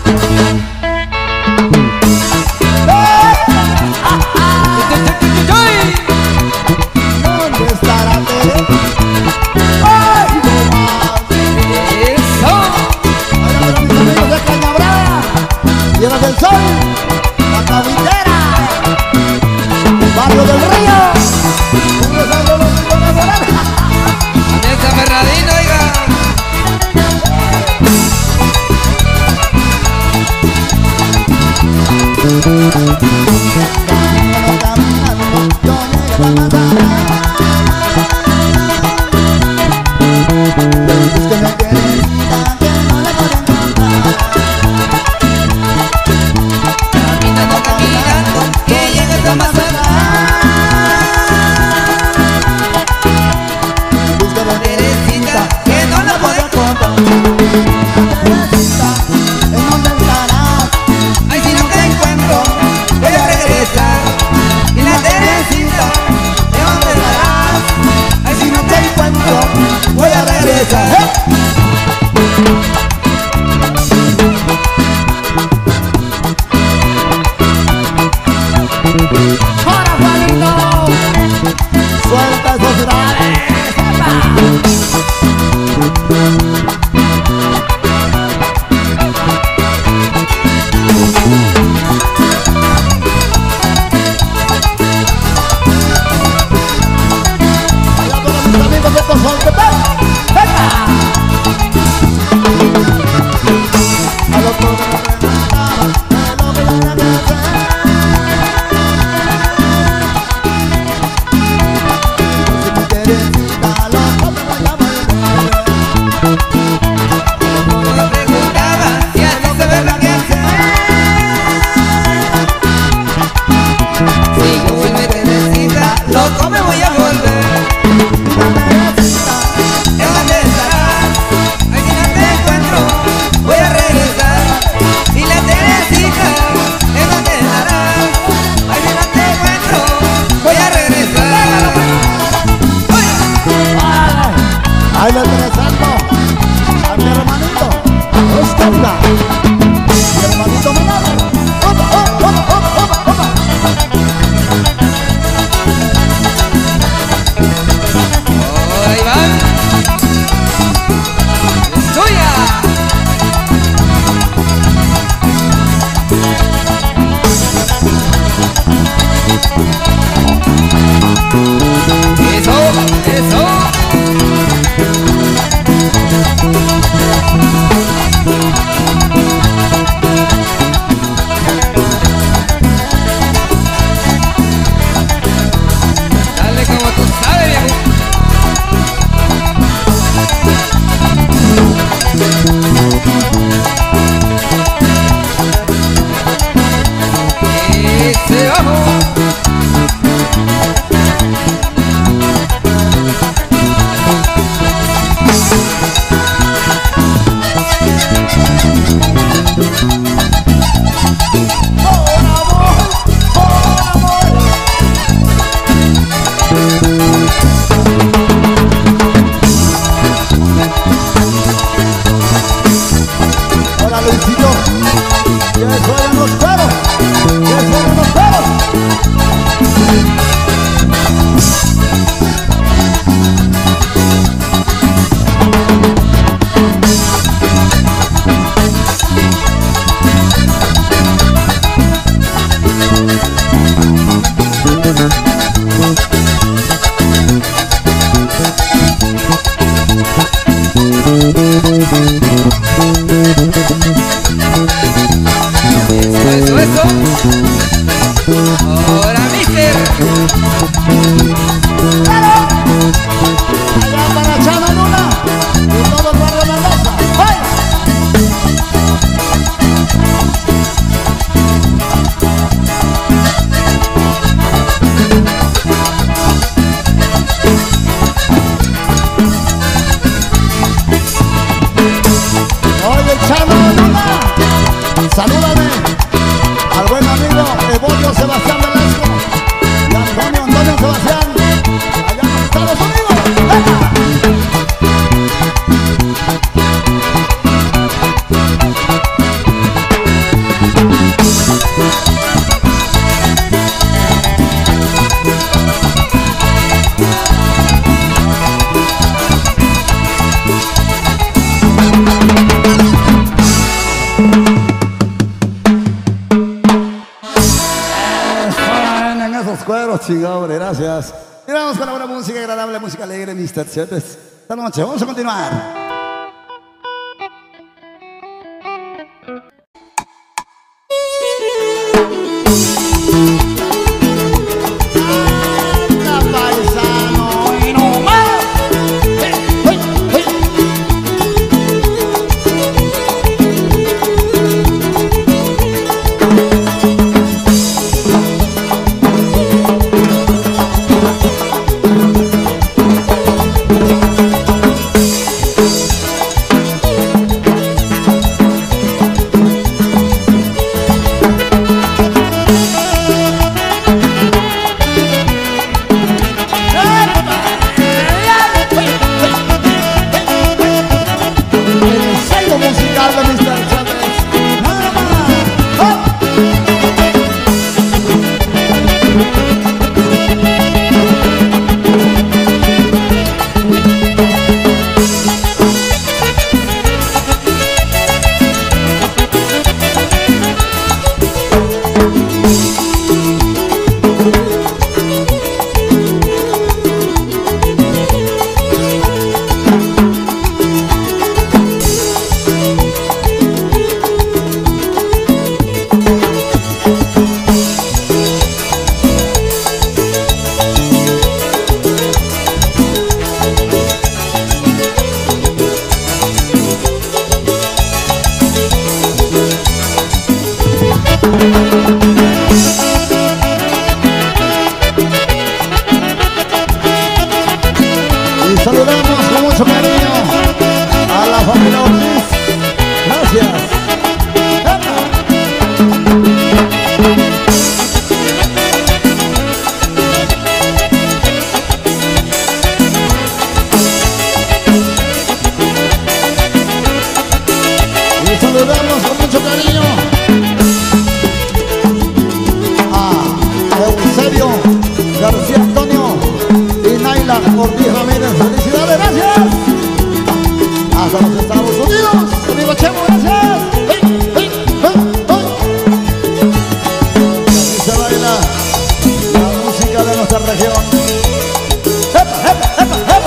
¿dónde estará Tere? ¡Ay, no más! Eso. Ahora para mis amigos de Cañabrada, Tierra del Sol, La Cabitera, Barrio del Río, un beso a los chicos de Morena. Esa Ferradina, oiga. Caminando, caminando, que llega hasta más atrás. Teresita, que no la puedo encontrar. Ay, si no te encuentro, voy a regresar. Y la Teresita, ¿de dónde estarás? Ay, si no te encuentro, voy a regresar. ¡Ahora, Juanito! Suelta esos graves. Allá para mis amigos de Tozoltepec. ¡Venga! A lo que me preguntaba, de lo que tenía que hacer. Si me Teresita, loco me voy a volver. Me preguntaba si así sabes lo que hacer. Si yo soy mi Teresita, loco me voy a volver. ¿En dónde estarás? Ay, si no te encuentro, voy a regresar. Y la Teresita, ¿en dónde estarás? Ay, si no te encuentro, voy a regresar. Ahí le presento a mi hermanito Oscar Iván, mi hermanito menor. ¡Opa, opa, opa, opa, opa! Ahí va. Es tuya. Eso, eso. música, hombre, gracias. Y vamos con la buena música, agradable música alegre, mister Chetes. Esta noche vamos a continuar. Saludamos con mucho cariño a la familia Ortiz. Gracias. Y saludamos con mucho cariño a Eusebio García Antonio y Naila Ortiz Ramírez. Felicidades, gracias. Hasta los Estados Unidos. Amigo Chemo, gracias. ¡Hey, hey, hey, hey! Y así se baila la música de nuestra región. ¡Epa, epa, epa, epa!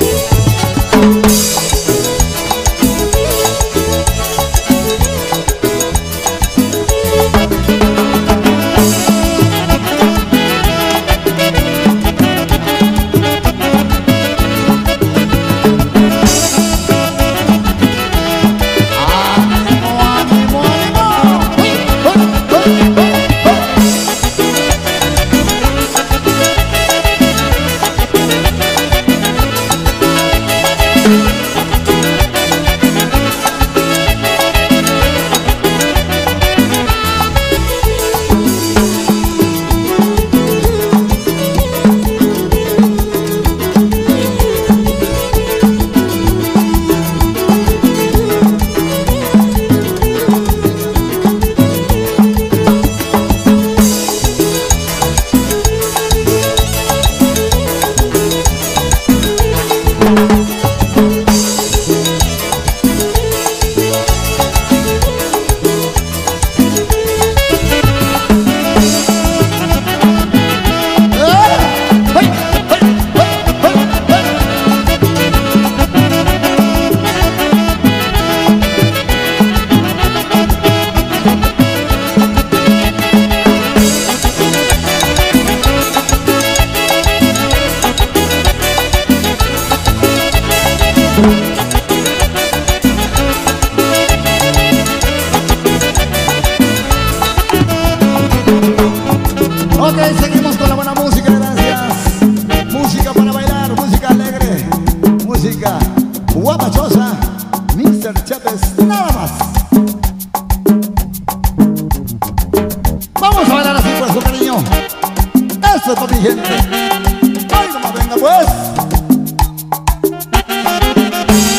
Ok, seguimos con la buena música, gracias. Música para bailar, música alegre, música guapachosa, mister Chetes, nada más. Vamos a bailar así pues, su cariño. Eso es para mi gente. Ay, no más venga pues.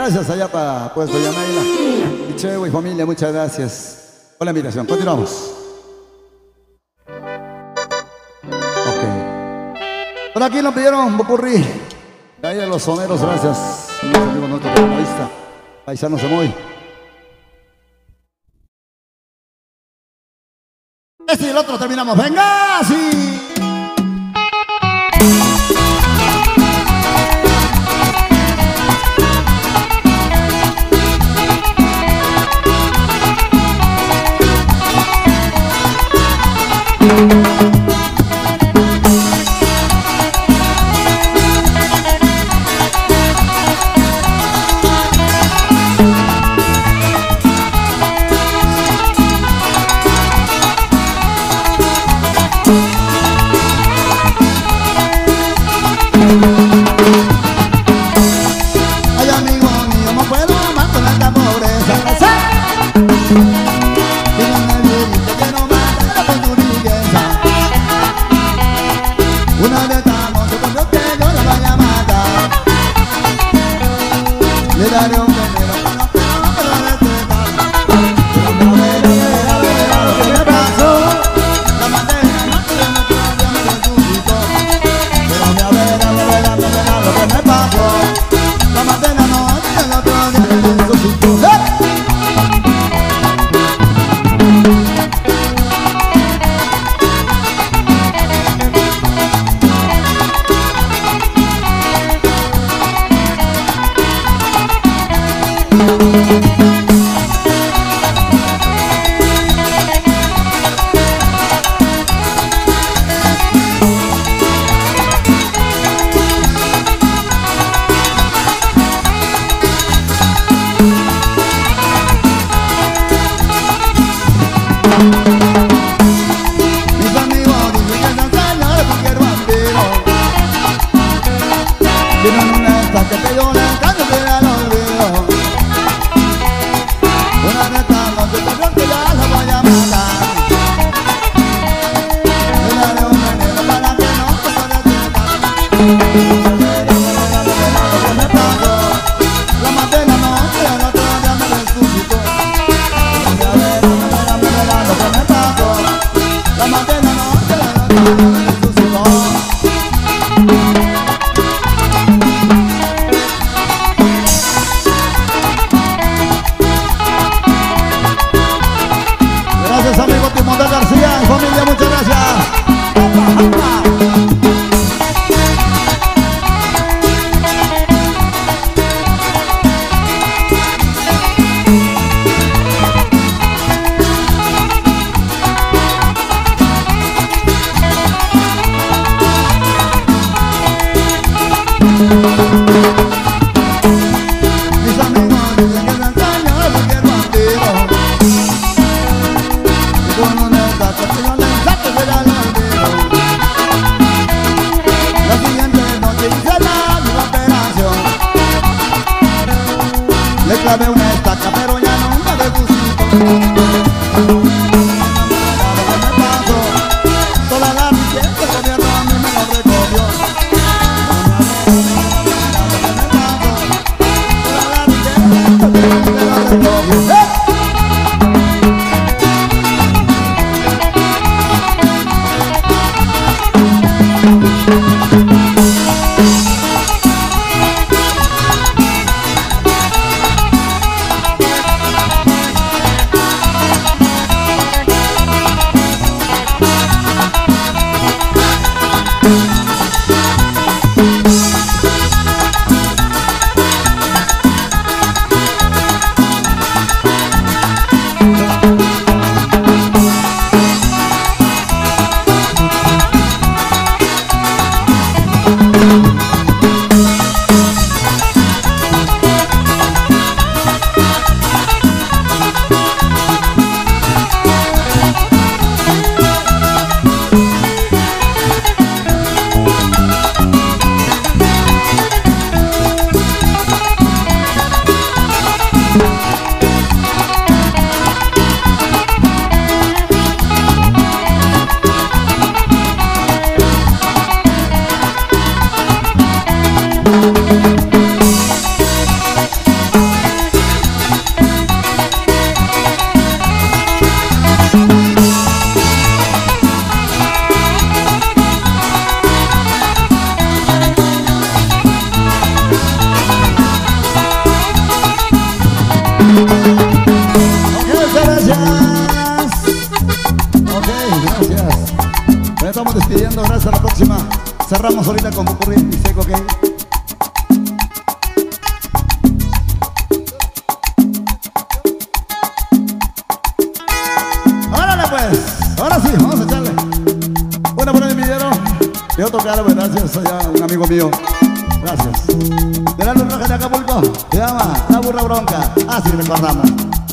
Gracias allá para Puesto Yameila. Y Chevo y familia, muchas gracias por la invitación. Continuamos. Ok. Por aquí nos pidieron Bocurri. Ahí a los soneros, gracias. Mis amigos nuestros periodistas. Paisano Semoy. Este y el otro terminamos. ¡Venga! ¡Sí! estamos despidiendo, gracias, a la próxima. Cerramos ahorita con Popurrí y Seco, ¿ok? ¡Órale pues! Ahora sí, vamos a echarle. Bueno, por el video. Y otro claro, pues gracias a un amigo mío. Gracias. De la luz roja de Acapulco. Se llama La Burra Bronca. Así recordamos.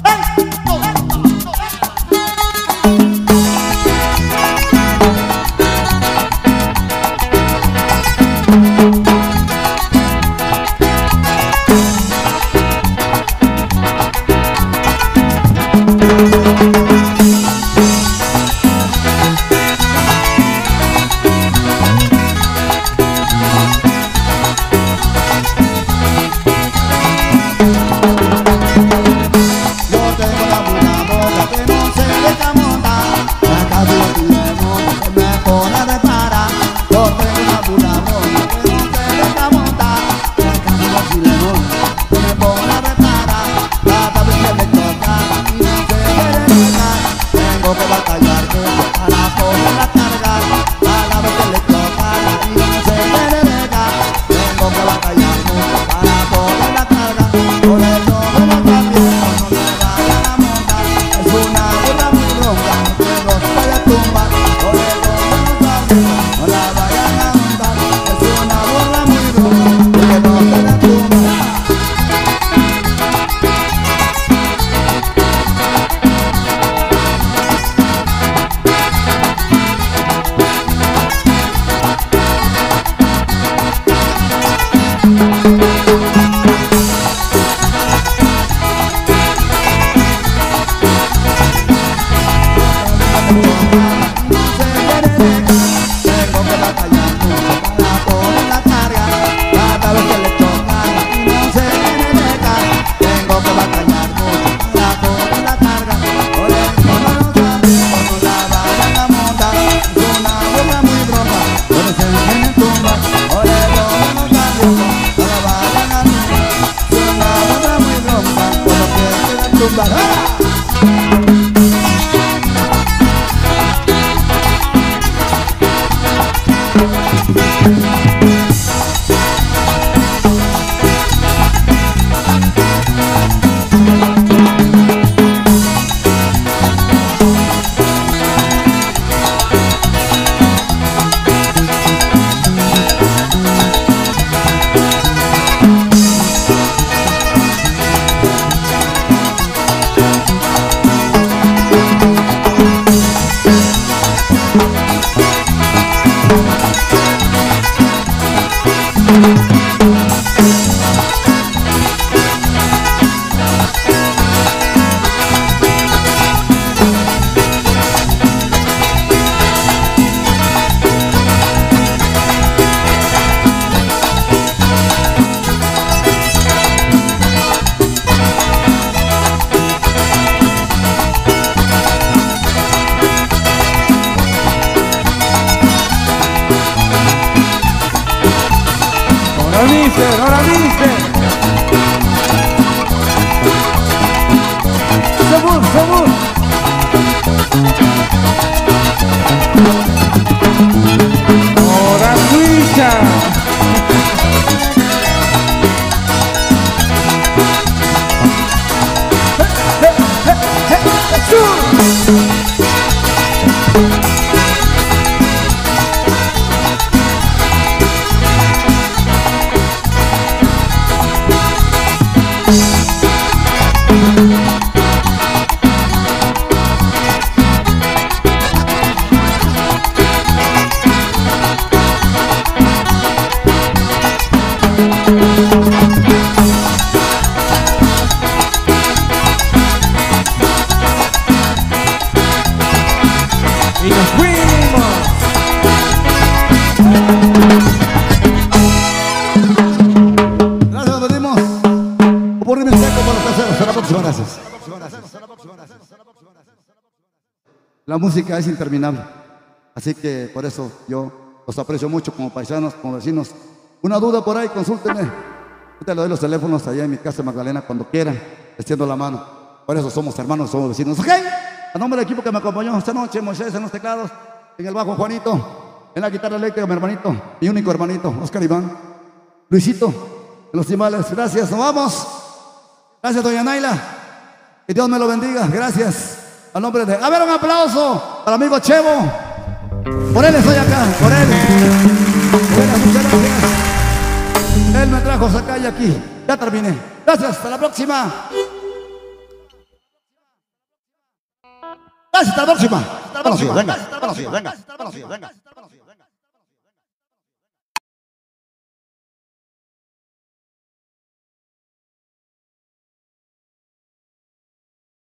Ahora dice, Sabur, Sabur. Ahora Luisa. Y nos fuimos. Gracias, nos pedimos. Por mi seco por los caseros. Hasta la próxima, gracias. La música es interminable. Así que por eso yo los aprecio mucho como paisanos, como vecinos. Una duda por ahí, consúltenme. Yo te le doy los teléfonos allá en mi casa de Magdalena cuando quieran. Extiendo la mano. Por eso somos hermanos, somos vecinos. ¿Ok? A nombre del equipo que me acompañó esta noche, Moisés en los teclados, en el bajo Juanito. En la guitarra eléctrica, mi hermanito, mi único hermanito, Oscar Iván. Luisito, de los timales, gracias, nos vamos. Gracias, doña Naila. Que Dios me lo bendiga, gracias. A nombre de... A ver, un aplauso para el amigo Chevo. Por él estoy acá, por él. Buenas, muchas gracias. Él me trajo acá y aquí. Ya terminé. Gracias, hasta la próxima. Gracias, hasta la próxima. Conocido, venga, conocido, venga, conocido, venga, conocido.